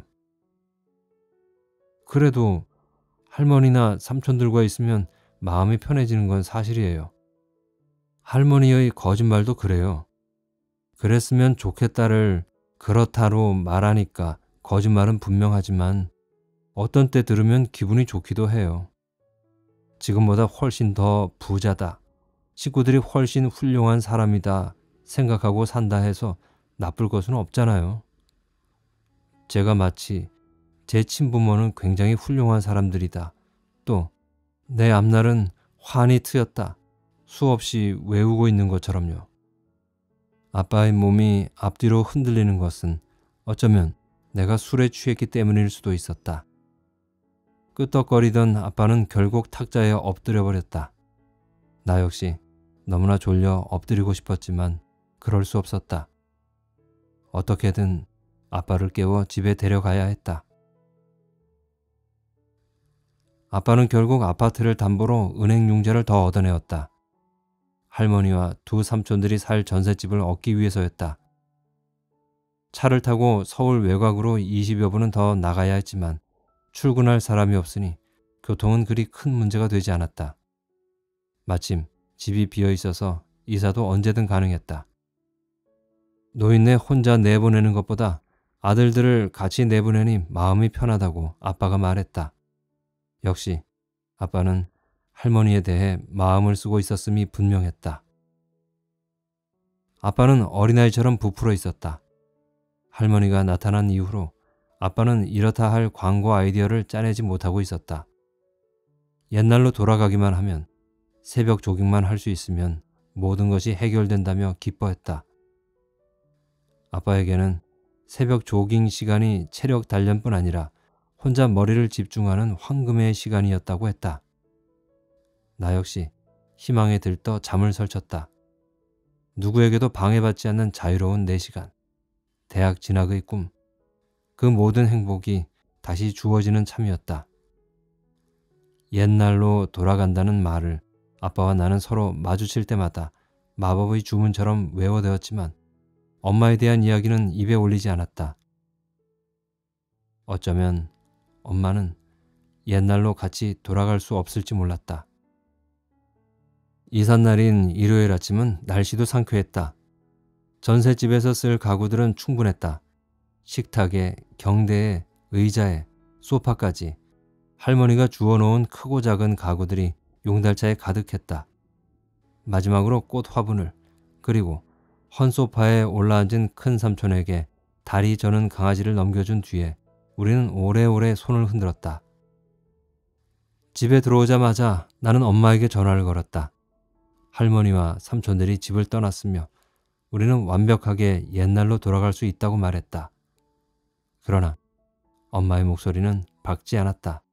그래도 할머니나 삼촌들과 있으면 마음이 편해지는 건 사실이에요. 할머니의 거짓말도 그래요. 그랬으면 좋겠다를 그렇다로 말하니까 거짓말은 분명하지만 어떤 때 들으면 기분이 좋기도 해요. 지금보다 훨씬 더 부자다, 식구들이 훨씬 훌륭한 사람이다 생각하고 산다 해서 나쁠 것은 없잖아요. 제가 마치 제 친부모는 굉장히 훌륭한 사람들이다, 또 내 앞날은 환히 트였다 수없이 외우고 있는 것처럼요. 아빠의 몸이 앞뒤로 흔들리는 것은 어쩌면 내가 술에 취했기 때문일 수도 있었다. 끄떡거리던 아빠는 결국 탁자에 엎드려 버렸다. 나 역시 너무나 졸려 엎드리고 싶었지만 그럴 수 없었다. 어떻게든 아빠를 깨워 집에 데려가야 했다. 아빠는 결국 아파트를 담보로 은행 융자를 더 얻어내었다. 할머니와 두 삼촌들이 살 전셋집을 얻기 위해서였다. 차를 타고 서울 외곽으로 이십여 분은 더 나가야 했지만 출근할 사람이 없으니 교통은 그리 큰 문제가 되지 않았다. 마침 집이 비어 있어서 이사도 언제든 가능했다. 노인네 혼자 내보내는 것보다 아들들을 같이 내보내니 마음이 편하다고 아빠가 말했다. 역시 아빠는 할머니에 대해 마음을 쓰고 있었음이 분명했다. 아빠는 어린아이처럼 부풀어 있었다. 할머니가 나타난 이후로 아빠는 이렇다 할 광고 아이디어를 짜내지 못하고 있었다. 옛날로 돌아가기만 하면, 새벽 조깅만 할 수 있으면 모든 것이 해결된다며 기뻐했다. 아빠에게는 새벽 조깅 시간이 체력 단련뿐 아니라 혼자 머리를 집중하는 황금의 시간이었다고 했다. 나 역시 희망에 들떠 잠을 설쳤다. 누구에게도 방해받지 않는 자유로운 내 시간, 대학 진학의 꿈, 그 모든 행복이 다시 주어지는 참이었다. 옛날로 돌아간다는 말을 아빠와 나는 서로 마주칠 때마다 마법의 주문처럼 외워되었지만 엄마에 대한 이야기는 입에 올리지 않았다. 어쩌면 엄마는 옛날로 같이 돌아갈 수 없을지 몰랐다. 이삿날인 일요일 아침은 날씨도 상쾌했다. 전셋집에서 쓸 가구들은 충분했다. 식탁에, 경대에, 의자에, 소파까지 할머니가 주워놓은 크고 작은 가구들이 용달차에 가득했다. 마지막으로 꽃 화분을, 그리고 헌 소파에 올라앉은 큰 삼촌에게 다리 저는 강아지를 넘겨준 뒤에 우리는 오래오래 손을 흔들었다. 집에 들어오자마자 나는 엄마에게 전화를 걸었다. 할머니와 삼촌들이 집을 떠났으며 우리는 완벽하게 옛날로 돌아갈 수 있다고 말했다. 그러나 엄마의 목소리는 밝지 않았다.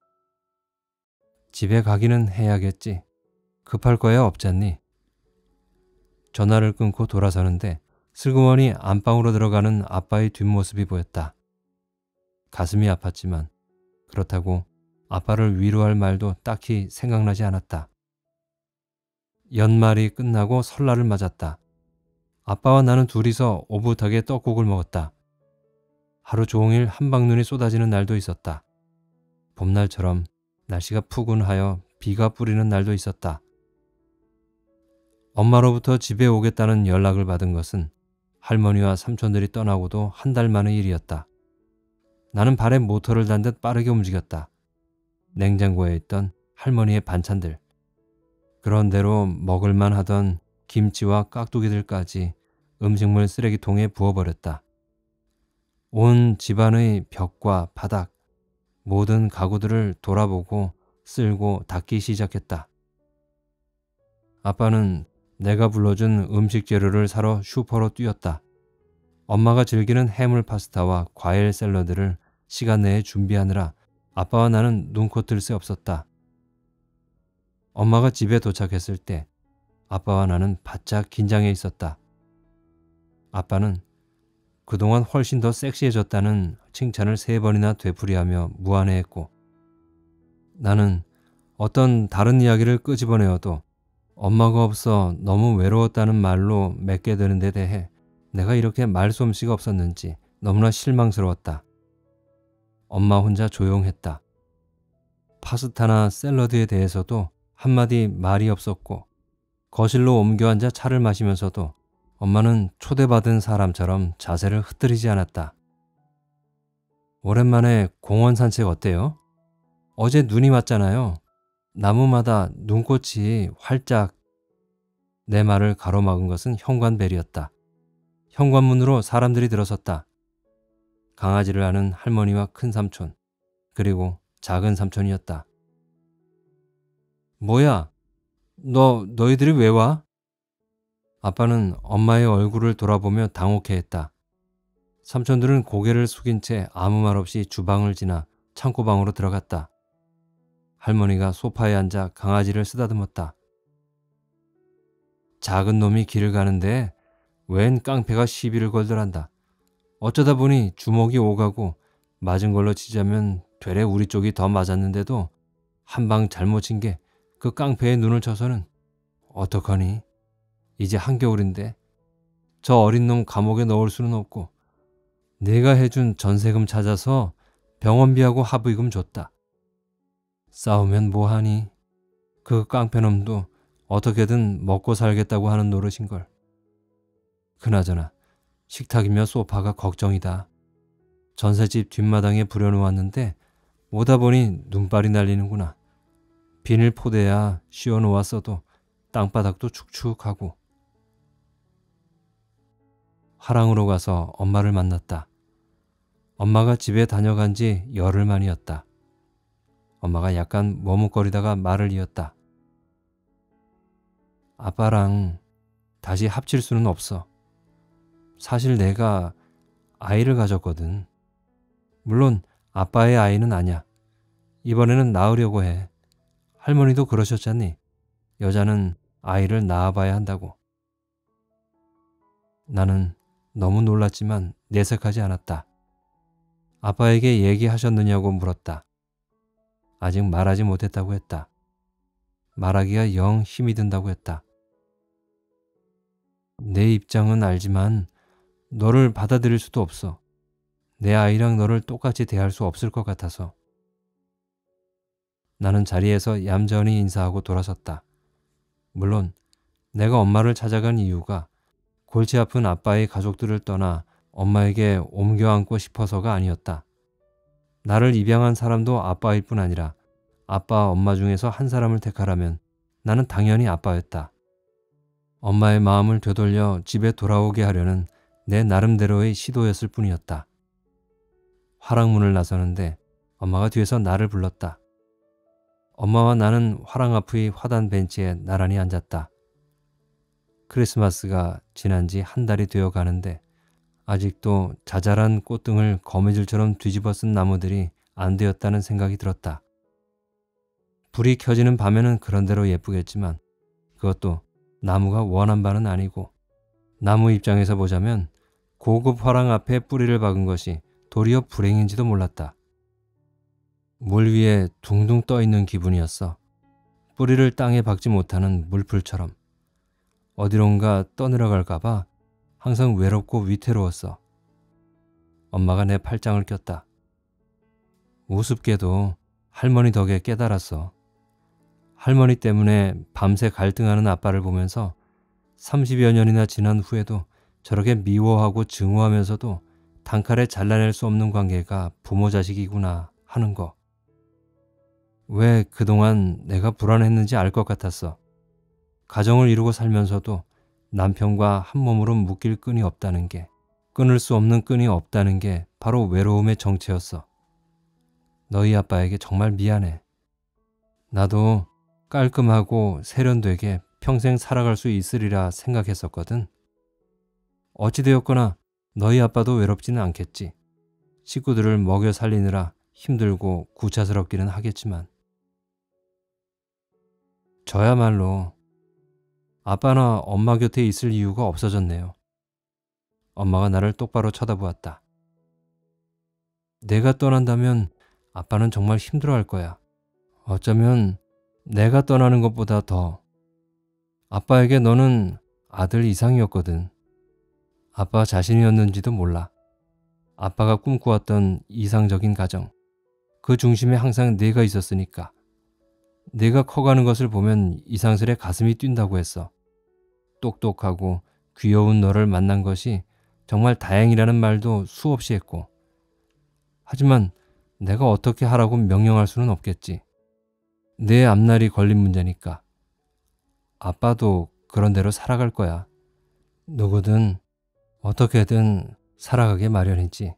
집에 가기는 해야겠지. 급할 거야 없잖니. 전화를 끊고 돌아서는데 슬그머니 안방으로 들어가는 아빠의 뒷모습이 보였다. 가슴이 아팠지만 그렇다고 아빠를 위로할 말도 딱히 생각나지 않았다. 연말이 끝나고 설날을 맞았다. 아빠와 나는 둘이서 오붓하게 떡국을 먹었다. 하루 종일 한방눈이 쏟아지는 날도 있었다. 봄날처럼 날씨가 푸근하여 비가 뿌리는 날도 있었다. 엄마로부터 집에 오겠다는 연락을 받은 것은 할머니와 삼촌들이 떠나고도 한 달 만의 일이었다. 나는 발에 모터를 단 듯 빠르게 움직였다. 냉장고에 있던 할머니의 반찬들, 그런대로 먹을만 하던 김치와 깍두기들까지 음식물 쓰레기통에 부어버렸다. 온 집안의 벽과 바닥, 모든 가구들을 돌아보고 쓸고 닦기 시작했다. 아빠는 내가 불러준 음식 재료를 사러 슈퍼로 뛰었다. 엄마가 즐기는 해물 파스타와 과일 샐러드를 시간 내에 준비하느라 아빠와 나는 눈코 뜰 새 없었다. 엄마가 집에 도착했을 때 아빠와 나는 바짝 긴장해 있었다. 아빠는 그동안 훨씬 더 섹시해졌다는 칭찬을 세 번이나 되풀이하며 무안해했고, 나는 어떤 다른 이야기를 끄집어내어도 엄마가 없어 너무 외로웠다는 말로 맺게 되는 데 대해 내가 이렇게 말솜씨가 없었는지 너무나 실망스러웠다. 엄마 혼자 조용했다. 파스타나 샐러드에 대해서도 한마디 말이 없었고, 거실로 옮겨 앉아 차를 마시면서도 엄마는 초대받은 사람처럼 자세를 흐트리지 않았다. 오랜만에 공원 산책 어때요? 어제 눈이 왔잖아요. 나무마다 눈꽃이 활짝. 내 말을 가로막은 것은 현관벨이었다. 현관문으로 사람들이 들어섰다. 강아지를 아는 할머니와 큰 삼촌, 그리고 작은 삼촌이었다. 뭐야? 너, 너희들이 왜 와? 아빠는 엄마의 얼굴을 돌아보며 당혹해했다. 삼촌들은 고개를 숙인 채 아무 말 없이 주방을 지나 창고방으로 들어갔다. 할머니가 소파에 앉아 강아지를 쓰다듬었다. 작은 놈이 길을 가는데 웬 깡패가 시비를 걸더란다. 어쩌다 보니 주먹이 오가고 맞은 걸로 치자면 되레 우리 쪽이 더 맞았는데도 한 방 잘못 친 게 그 깡패의 눈을 쳐서는 어떡하니? 이제 한겨울인데 저 어린 놈 감옥에 넣을 수는 없고 내가 해준 전세금 찾아서 병원비하고 합의금 줬다. 싸우면 뭐하니? 그 깡패놈도 어떻게든 먹고 살겠다고 하는 노릇인걸. 그나저나 식탁이며 소파가 걱정이다. 전셋집 뒷마당에 부려놓았는데 오다 보니 눈발이 날리는구나. 비닐 포대야 씌워놓았어도 땅바닥도 축축하고. 화랑으로 가서 엄마를 만났다. 엄마가 집에 다녀간 지 열흘 만이었다. 엄마가 약간 머뭇거리다가 말을 이었다. 아빠랑 다시 합칠 수는 없어. 사실 내가 아이를 가졌거든. 물론 아빠의 아이는 아니야. 이번에는 낳으려고 해. 할머니도 그러셨잖니. 여자는 아이를 낳아봐야 한다고. 나는 너무 놀랐지만 내색하지 않았다. 아빠에게 얘기하셨느냐고 물었다. 아직 말하지 못했다고 했다. 말하기가 영 힘이 든다고 했다. 내 입장은 알지만 너를 받아들일 수도 없어. 내 아이랑 너를 똑같이 대할 수 없을 것 같아서. 나는 자리에서 얌전히 인사하고 돌아섰다. 물론 내가 엄마를 찾아간 이유가 골치 아픈 아빠의 가족들을 떠나 엄마에게 옮겨 안고 싶어서가 아니었다. 나를 입양한 사람도 아빠일 뿐 아니라 아빠, 엄마 중에서 한 사람을 택하라면 나는 당연히 아빠였다. 엄마의 마음을 되돌려 집에 돌아오게 하려는 내 나름대로의 시도였을 뿐이었다. 화랑문을 나서는데 엄마가 뒤에서 나를 불렀다. 엄마와 나는 화랑 앞의 화단 벤치에 나란히 앉았다. 크리스마스가 지난 지 한 달이 되어 가는데 아직도 자잘한 꽃등을 거미줄처럼 뒤집어 쓴 나무들이 안 되었다는 생각이 들었다. 불이 켜지는 밤에는 그런대로 예쁘겠지만 그것도 나무가 원한 바는 아니고, 나무 입장에서 보자면 고급 화랑 앞에 뿌리를 박은 것이 도리어 불행인지도 몰랐다. 물 위에 둥둥 떠 있는 기분이었어. 뿌리를 땅에 박지 못하는 물풀처럼. 어디론가 떠내려갈까봐 항상 외롭고 위태로웠어. 엄마가 내 팔짱을 꼈다. 우습게도 할머니 덕에 깨달았어. 할머니 때문에 밤새 갈등하는 아빠를 보면서 삼십여 년이나 지난 후에도 저렇게 미워하고 증오하면서도 단칼에 잘라낼 수 없는 관계가 부모 자식이구나 하는 거. 왜 그동안 내가 불안했는지 알 것 같았어. 가정을 이루고 살면서도 남편과 한 몸으로 묶일 끈이 없다는 게, 끊을 수 없는 끈이 없다는 게 바로 외로움의 정체였어. 너희 아빠에게 정말 미안해. 나도 깔끔하고 세련되게 평생 살아갈 수 있으리라 생각했었거든. 어찌되었거나 너희 아빠도 외롭지는 않겠지. 식구들을 먹여 살리느라 힘들고 구차스럽기는 하겠지만. 저야말로 아빠나 엄마 곁에 있을 이유가 없어졌네요. 엄마가 나를 똑바로 쳐다보았다. 내가 떠난다면 아빠는 정말 힘들어할 거야. 어쩌면 내가 떠나는 것보다 더. 아빠에게 너는 아들 이상이었거든. 아빠 자신이었는지도 몰라. 아빠가 꿈꾸었던 이상적인 가정, 그 중심에 항상 내가 있었으니까. 내가 커가는 것을 보면 이상스레 가슴이 뛴다고 했어. 똑똑하고 귀여운 너를 만난 것이 정말 다행이라는 말도 수없이 했고. 하지만 내가 어떻게 하라고 명령할 수는 없겠지. 내 앞날이 걸린 문제니까. 아빠도 그런 대로 살아갈 거야. 누구든 어떻게든 살아가게 마련이지.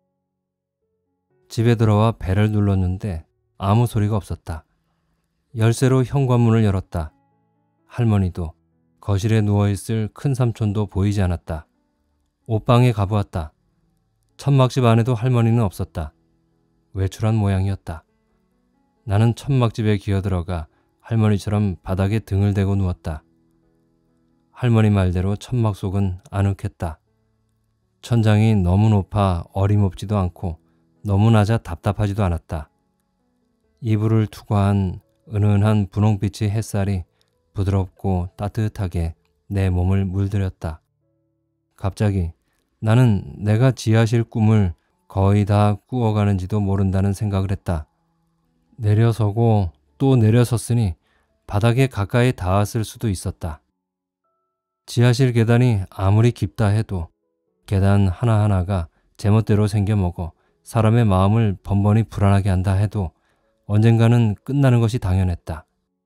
집에 들어와 벨을 눌렀는데 아무 소리가 없었다. 열쇠로 현관문을 열었다. 할머니도, 거실에 누워있을 큰삼촌도 보이지 않았다. 옷방에 가보았다. 천막집 안에도 할머니는 없었다. 외출한 모양이었다. 나는 천막집에 기어들어가 할머니처럼 바닥에 등을 대고 누웠다. 할머니 말대로 천막 속은 아늑했다. 천장이 너무 높아 어림없지도 않고 너무 낮아 답답하지도 않았다. 이불을 투과한 은은한 분홍빛의 햇살이 부드럽고 따뜻하게 내 몸을 물들였다. 갑자기 나는 내가 지하실 꿈을 거의 다 꾸어가는지도 모른다는 생각을 했다. 내려서고 또 내려섰으니 바닥에 가까이 닿았을 수도 있었다. 지하실 계단이 아무리 깊다 해도 계단 하나하나가 제멋대로 생겨먹어 사람의 마음을 번번이 불안하게 한다 해도 언젠가는 끝나는 것이 당연했다.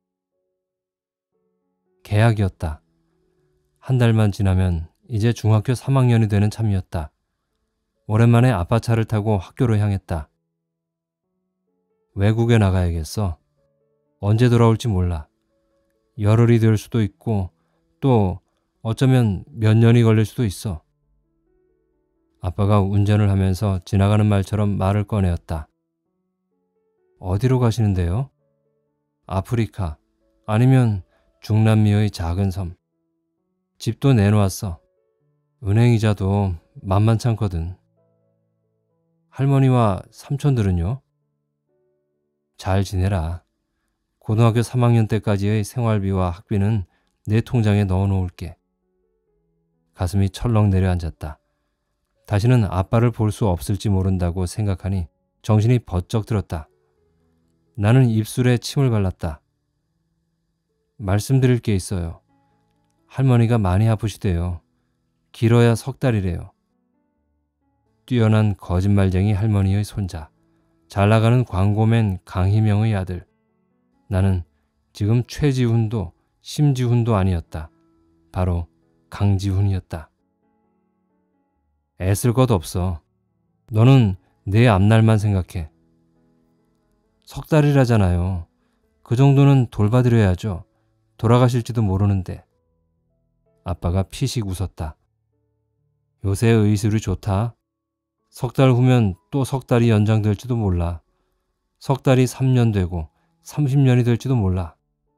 개학이었다. 한 달만 지나면 이제 중학교 삼 학년이 되는 참이었다. 오랜만에 아빠 차를 타고 학교로 향했다. 외국에 나가야겠어. 언제 돌아올지 몰라. 열흘이 될 수도 있고 또 어쩌면 몇 년이 걸릴 수도 있어. 아빠가 운전을 하면서 지나가는 말처럼 말을 꺼내었다. 어디로 가시는데요? 아프리카 아니면 중남미의 작은 섬. 집도 내놓았어. 은행 이자도 만만찮거든. 할머니와 삼촌들은요? 잘 지내라. 고등학교 삼 학년 때까지의 생활비와 학비는 내 통장에 넣어놓을게. 가슴이 철렁 내려앉았다. 다시는 아빠를 볼 수 없을지 모른다고 생각하니 정신이 번쩍 들었다. 나는 입술에 침을 발랐다. 말씀드릴 게 있어요. 할머니가 많이 아프시대요. 길어야 석 달이래요. 뛰어난 거짓말쟁이 할머니의 손자, 잘 나가는 광고맨 강희명의 아들. 나는 지금 최지훈도 심지훈도 아니었다. 바로 강지훈이었다. 애쓸 것 없어. 너는 내 앞날만 생각해. 석 달이라잖아요. 그 정도는 돌봐드려야죠. 돌아가실지도 모르는데. 아빠가 피식 웃었다. 요새 의술이 좋다. 석 달 후면 또 석 달이 연장될지도 몰라. 석 달이 삼 년 되고 삼십 년이 될지도 몰라.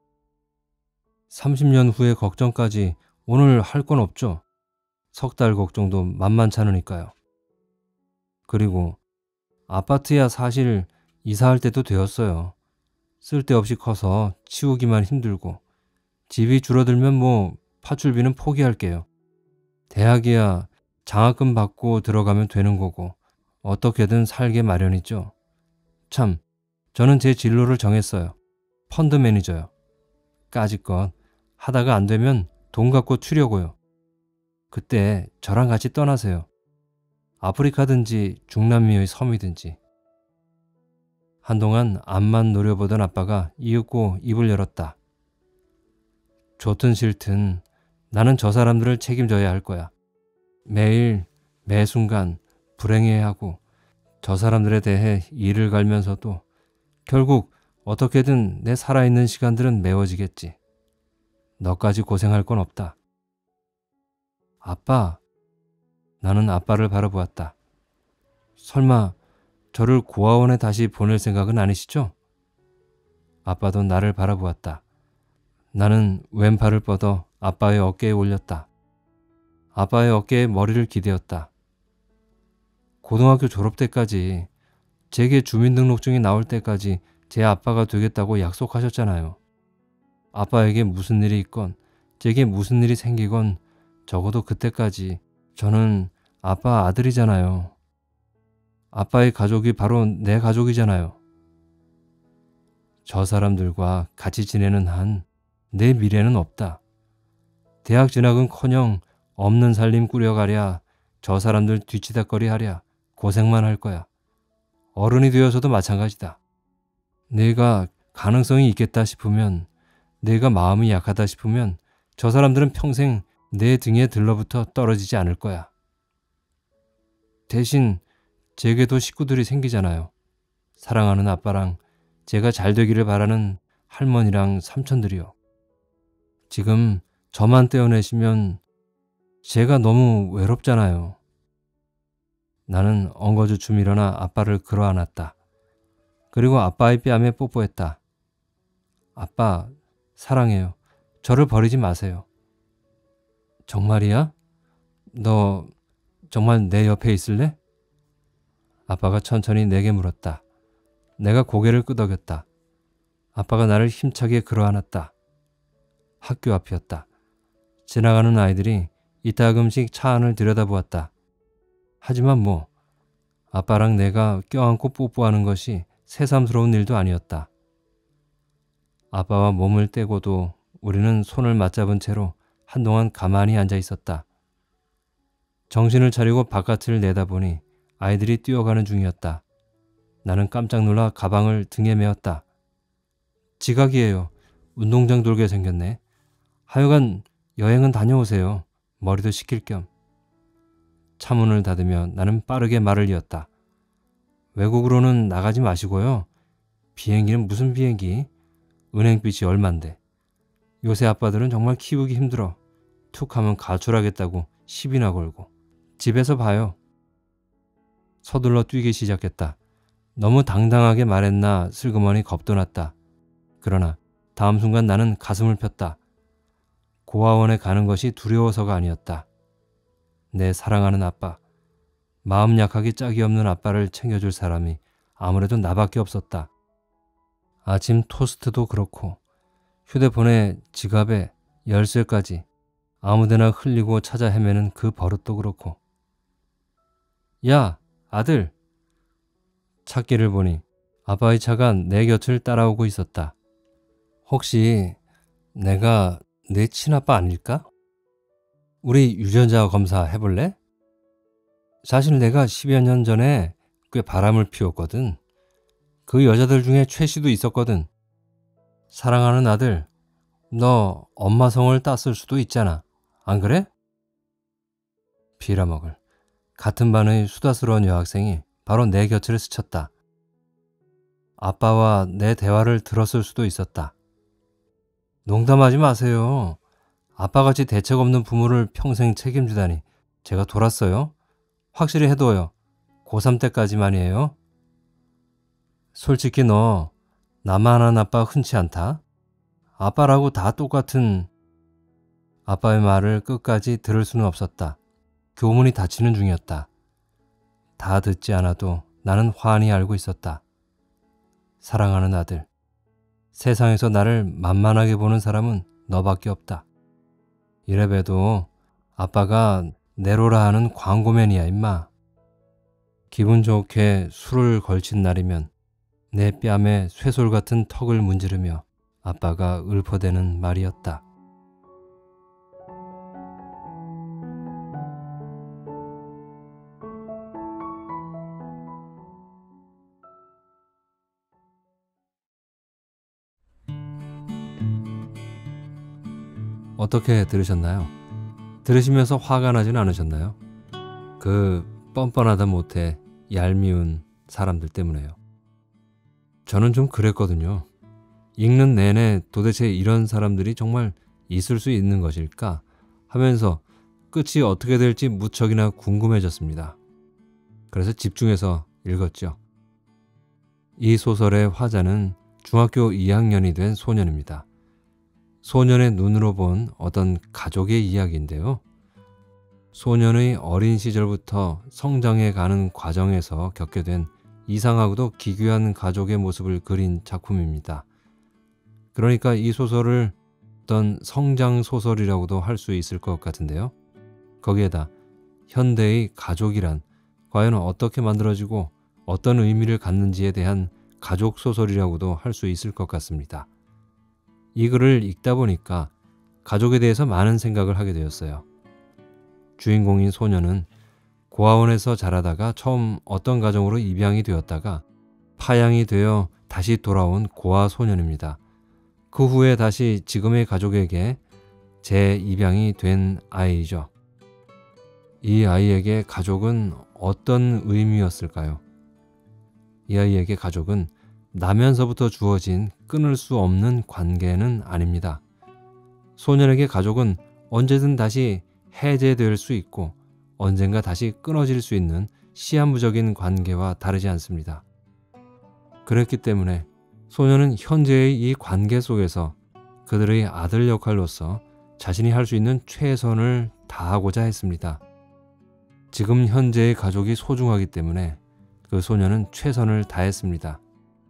삼십 년 후의 걱정까지 오늘 할 건 없죠. 석 달 걱정도 만만찮으니까요. 그리고 아파트야 사실 이사할 때도 되었어요. 쓸데없이 커서 치우기만 힘들고 집이 줄어들면 뭐 파출비는 포기할게요. 대학이야 장학금 받고 들어가면 되는 거고 어떻게든 살게 마련이죠. 참, 저는 제 진로를 정했어요. 펀드 매니저요. 까짓것 하다가 안 되면 돈 갖고 튀려고요. 그때 저랑 같이 떠나세요. 아프리카든지 중남미의 섬이든지. 한동안 앞만 노려보던 아빠가 이윽고 입을 열었다. 좋든 싫든 나는 저 사람들을 책임져야 할 거야. 매일 매 순간 불행해야 하고 저 사람들에 대해 이를 갈면서도 결국 어떻게든 내 살아있는 시간들은 메워지겠지. 너까지 고생할 건 없다. 아빠. 나는 아빠를 바라보았다. 설마 저를 고아원에 다시 보낼 생각은 아니시죠? 아빠도 나를 바라보았다. 나는 왼팔을 뻗어 아빠의 어깨에 올렸다. 아빠의 어깨에 머리를 기대었다. 고등학교 졸업 때까지, 제게 주민등록증이 나올 때까지 제 아빠가 되겠다고 약속하셨잖아요. 아빠에게 무슨 일이 있건 제게 무슨 일이 생기건 적어도 그때까지 저는 아빠 아들이잖아요. 아빠의 가족이 바로 내 가족이잖아요. 저 사람들과 같이 지내는 한 내 미래는 없다. 대학 진학은커녕 없는 살림 꾸려가랴, 저 사람들 뒤치다거리 하랴 고생만 할 거야. 어른이 되어서도 마찬가지다. 내가 가능성이 있겠다 싶으면, 내가 마음이 약하다 싶으면 저 사람들은 평생 내 등에 들러붙어 떨어지지 않을 거야. 대신 제게도 식구들이 생기잖아요. 사랑하는 아빠랑 제가 잘 되기를 바라는 할머니랑 삼촌들이요. 지금 저만 떼어내시면 제가 너무 외롭잖아요. 나는 엉거주춤 일어나 아빠를 끌어안았다. 그리고 아빠의 뺨에 뽀뽀했다. 아빠, 사랑해요. 저를 버리지 마세요. 정말이야? 너 정말 내 옆에 있을래? 아빠가 천천히 내게 물었다. 내가 고개를 끄덕였다. 아빠가 나를 힘차게 끌어안았다. 학교 앞이었다. 지나가는 아이들이 이따금씩 차 안을 들여다보았다. 하지만 뭐 아빠랑 내가 껴안고 뽀뽀하는 것이 새삼스러운 일도 아니었다. 아빠와 몸을 떼고도 우리는 손을 맞잡은 채로 한동안 가만히 앉아 있었다. 정신을 차리고 바깥을 내다보니 아이들이 뛰어가는 중이었다. 나는 깜짝 놀라 가방을 등에 메었다. 지각이에요. 운동장 돌게 생겼네. 하여간 여행은 다녀오세요. 머리도 식힐 겸. 차문을 닫으며 나는 빠르게 말을 이었다. 외국으로는 나가지 마시고요. 비행기는 무슨 비행기? 은행빚이 얼만데. 요새 아빠들은 정말 키우기 힘들어. 툭 하면 가출하겠다고 시비나 걸고. 집에서 봐요. 서둘러 뛰기 시작했다. 너무 당당하게 말했나 슬그머니 겁도 났다. 그러나 다음 순간 나는 가슴을 폈다. 고아원에 가는 것이 두려워서가 아니었다. 내 사랑하는 아빠, 마음 약하기 짝이 없는 아빠를 챙겨줄 사람이 아무래도 나밖에 없었다. 아침 토스트도 그렇고 휴대폰에 지갑에 열쇠까지 아무데나 흘리고 찾아 헤매는 그 버릇도 그렇고. 야, 아들! 찾기를 보니 아빠의 차가 내 곁을 따라오고 있었다. 혹시 내가 내 친아빠 아닐까? 우리 유전자 검사 해볼래? 사실 내가 십여 년 전에 꽤 바람을 피웠거든. 그 여자들 중에 최 씨도 있었거든. 사랑하는 아들, 너 엄마 성을 땄을 수도 있잖아. 안 그래? 빌어먹을. 같은 반의 수다스러운 여학생이 바로 내 곁을 스쳤다. 아빠와 내 대화를 들었을 수도 있었다. 농담하지 마세요. 아빠같이 대책 없는 부모를 평생 책임지다니 제가 돌았어요. 확실히 해둬요. 고삼 때까지만이에요. 솔직히 너 나만 한 아빠 흔치 않다. 아빠라고 다 똑같은. 아빠의 말을 끝까지 들을 수는 없었다. 교문이 닫히는 중이었다. 다 듣지 않아도 나는 환히 알고 있었다. 사랑하는 아들, 세상에서 나를 만만하게 보는 사람은 너밖에 없다. 이래봬도 아빠가 내로라 하는 광고맨이야 임마. 기분 좋게 술을 걸친 날이면 내 뺨에 쇠솔 같은 턱을 문지르며 아빠가 읊어대는 말이었다. 어떻게 들으셨나요? 들으시면서 화가 나진 않으셨나요? 그 뻔뻔하다 못해 얄미운 사람들 때문에요. 저는 좀 그랬거든요. 읽는 내내 도대체 이런 사람들이 정말 있을 수 있는 것일까 하면서 끝이 어떻게 될지 무척이나 궁금해졌습니다. 그래서 집중해서 읽었죠. 이 소설의 화자는 중학교 이 학년이 된 소년입니다. 소년의 눈으로 본 어떤 가족의 이야기인데요. 소년의 어린 시절부터 성장해 가는 과정에서 겪게 된 이상하고도 기괴한 가족의 모습을 그린 작품입니다. 그러니까 이 소설을 어떤 성장 소설이라고도 할 수 있을 것 같은데요. 거기에다 현대의 가족이란 과연 어떻게 만들어지고 어떤 의미를 갖는지에 대한 가족 소설이라고도 할 수 있을 것 같습니다. 이 글을 읽다 보니까 가족에 대해서 많은 생각을 하게 되었어요. 주인공인 소년은 고아원에서 자라다가 처음 어떤 가정으로 입양이 되었다가 파양이 되어 다시 돌아온 고아 소년입니다. 그 후에 다시 지금의 가족에게 재입양이 된 아이죠. 이 아이에게 가족은 어떤 의미였을까요? 이 아이에게 가족은 나면서부터 주어진 끊을 수 없는 관계는 아닙니다. 소년에게 가족은 언제든 다시 해제될 수 있고 언젠가 다시 끊어질 수 있는 시한부적인 관계와 다르지 않습니다. 그렇기 때문에 소년은 현재의 이 관계 속에서 그들의 아들 역할로서 자신이 할 수 있는 최선을 다하고자 했습니다. 지금 현재의 가족이 소중하기 때문에 그 소년은 최선을 다했습니다.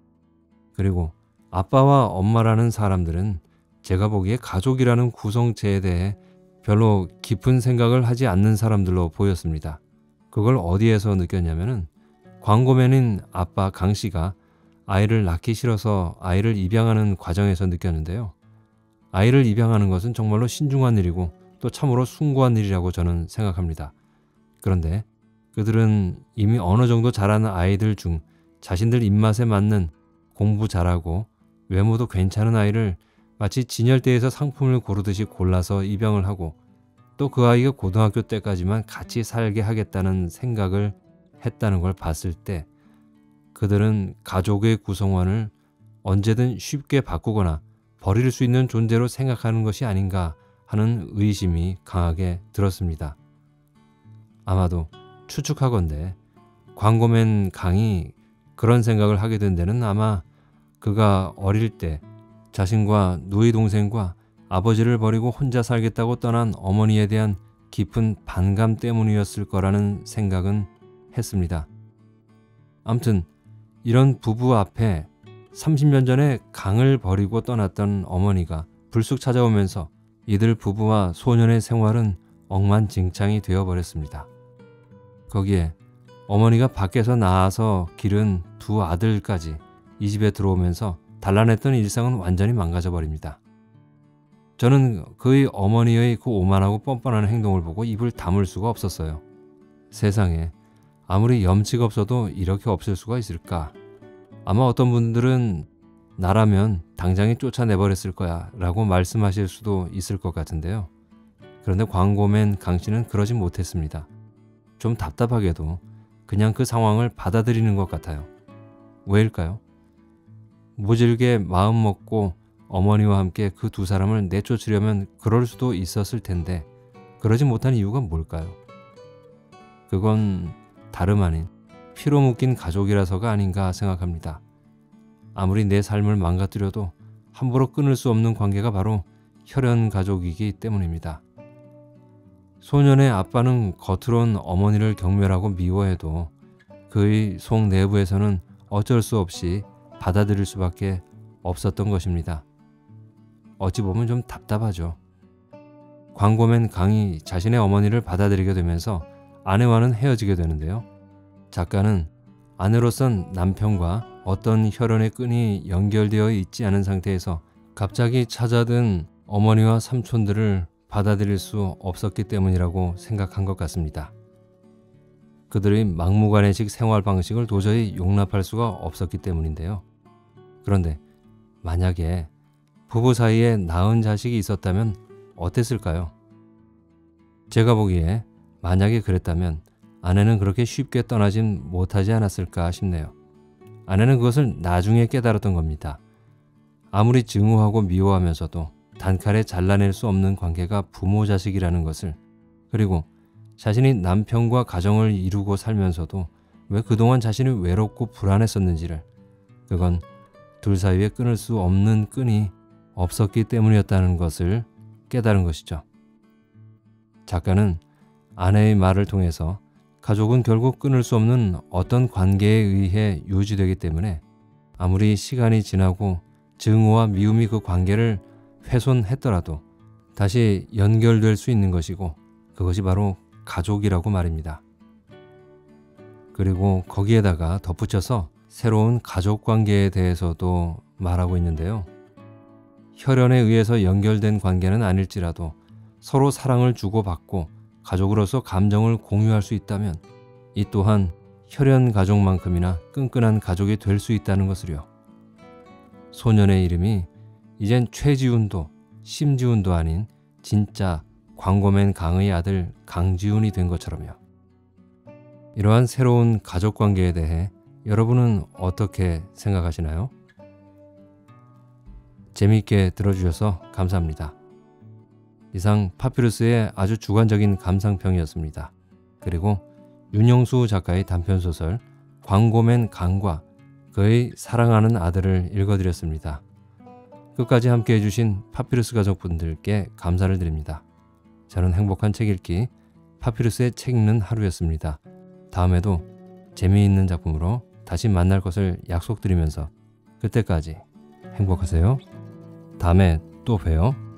그리고 아빠와 엄마라는 사람들은 제가 보기에 가족이라는 구성체에 대해 별로 깊은 생각을 하지 않는 사람들로 보였습니다. 그걸 어디에서 느꼈냐면은 광고맨인 아빠 강 씨가 아이를 낳기 싫어서 아이를 입양하는 과정에서 느꼈는데요. 아이를 입양하는 것은 정말로 신중한 일이고 또 참으로 숭고한 일이라고 저는 생각합니다. 그런데 그들은 이미 어느 정도 자라는 아이들 중 자신들 입맛에 맞는 공부 잘하고 외모도 괜찮은 아이를 마치 진열대에서 상품을 고르듯이 골라서 입양을 하고 또 그 아이가 고등학교 때까지만 같이 살게 하겠다는 생각을 했다는 걸 봤을 때 그들은 가족의 구성원을 언제든 쉽게 바꾸거나 버릴 수 있는 존재로 생각하는 것이 아닌가 하는 의심이 강하게 들었습니다. 아마도 추측하건대 광고맨 강이 그런 생각을 하게 된 데는 아마 그가 어릴 때 자신과 누이 동생과 아버지를 버리고 혼자 살겠다고 떠난 어머니에 대한 깊은 반감 때문이었을 거라는 생각은 했습니다. 아무튼 이런 부부 앞에 삼십 년 전에 강을 버리고 떠났던 어머니가 불쑥 찾아오면서 이들 부부와 소년의 생활은 엉망진창이 되어버렸습니다. 거기에 어머니가 밖에서 낳아서 기른 두 아들까지 이 집에 들어오면서 단란했던 일상은 완전히 망가져 버립니다. 저는 그의 어머니의 그 오만하고 뻔뻔한 행동을 보고 입을 다물 수가 없었어요. 세상에 아무리 염치가 없어도 이렇게 없을 수가 있을까? 아마 어떤 분들은 나라면 당장에 쫓아내버렸을 거야 라고 말씀하실 수도 있을 것 같은데요. 그런데 광고맨 강씨는 그러지 못했습니다. 좀 답답하게도 그냥 그 상황을 받아들이는 것 같아요. 왜일까요? 모질게 마음 먹고 어머니와 함께 그 두 사람을 내쫓으려면 그럴 수도 있었을 텐데 그러지 못한 이유가 뭘까요? 그건 다름 아닌 피로 묶인 가족이라서가 아닌가 생각합니다. 아무리 내 삶을 망가뜨려도 함부로 끊을 수 없는 관계가 바로 혈연 가족이기 때문입니다. 소년의 아빠는 겉으론 어머니를 경멸하고 미워해도 그의 속 내부에서는 어쩔 수 없이 받아들일 수밖에 없었던 것입니다. 어찌 보면 좀 답답하죠. 광고맨 강이 자신의 어머니를 받아들이게 되면서 아내와는 헤어지게 되는데요. 작가는 아내로선 남편과 어떤 혈연의 끈이 연결되어 있지 않은 상태에서 갑자기 찾아든 어머니와 삼촌들을 받아들일 수 없었기 때문이라고 생각한 것 같습니다. 그들의 막무가내식 생활 방식을 도저히 용납할 수가 없었기 때문인데요. 그런데 만약에 부부 사이에 낳은 자식이 있었다면 어땠을까요? 제가 보기에 만약에 그랬다면 아내는 그렇게 쉽게 떠나진 못하지 않았을까 싶네요. 아내는 그것을 나중에 깨달았던 겁니다. 아무리 증오하고 미워하면서도 단칼에 잘라낼 수 없는 관계가 부모 자식이라는 것을, 그리고 자신이 남편과 가정을 이루고 살면서도 왜 그동안 자신이 외롭고 불안했었는지를, 그건 둘 사이에 끊을 수 없는 끈이 없었기 때문이었다는 것을 깨달은 것이죠. 작가는 아내의 말을 통해서 가족은 결국 끊을 수 없는 어떤 관계에 의해 유지되기 때문에 아무리 시간이 지나고 증오와 미움이 그 관계를 훼손했더라도 다시 연결될 수 있는 것이고, 그것이 바로 가족이라고 말입니다. 그리고 거기에다가 덧붙여서 새로운 가족 관계에 대해서도 말하고 있는데요. 혈연에 의해서 연결된 관계는 아닐지라도 서로 사랑을 주고받고 가족으로서 감정을 공유할 수 있다면 이 또한 혈연 가족만큼이나 끈끈한 가족이 될 수 있다는 것을요. 소년의 이름이 이젠 최지훈도 심지훈도 아닌 진짜 광고맨 강의 아들 강지훈이 된 것처럼요. 이러한 새로운 가족 관계에 대해 여러분은 어떻게 생각하시나요? 재미있게 들어주셔서 감사합니다. 이상 파피루스의 아주 주관적인 감상평이었습니다. 그리고 윤영수 작가의 단편소설 광고맨 강과 그의 사랑하는 아들을 읽어드렸습니다. 끝까지 함께 해주신 파피루스 가족분들께 감사를 드립니다. 저는 행복한 책 읽기 파피루스의 책 읽는 하루였습니다. 다음에도 재미있는 작품으로 다시 만날 것을 약속드리면서 그때까지 행복하세요. 다음에 또 봬요.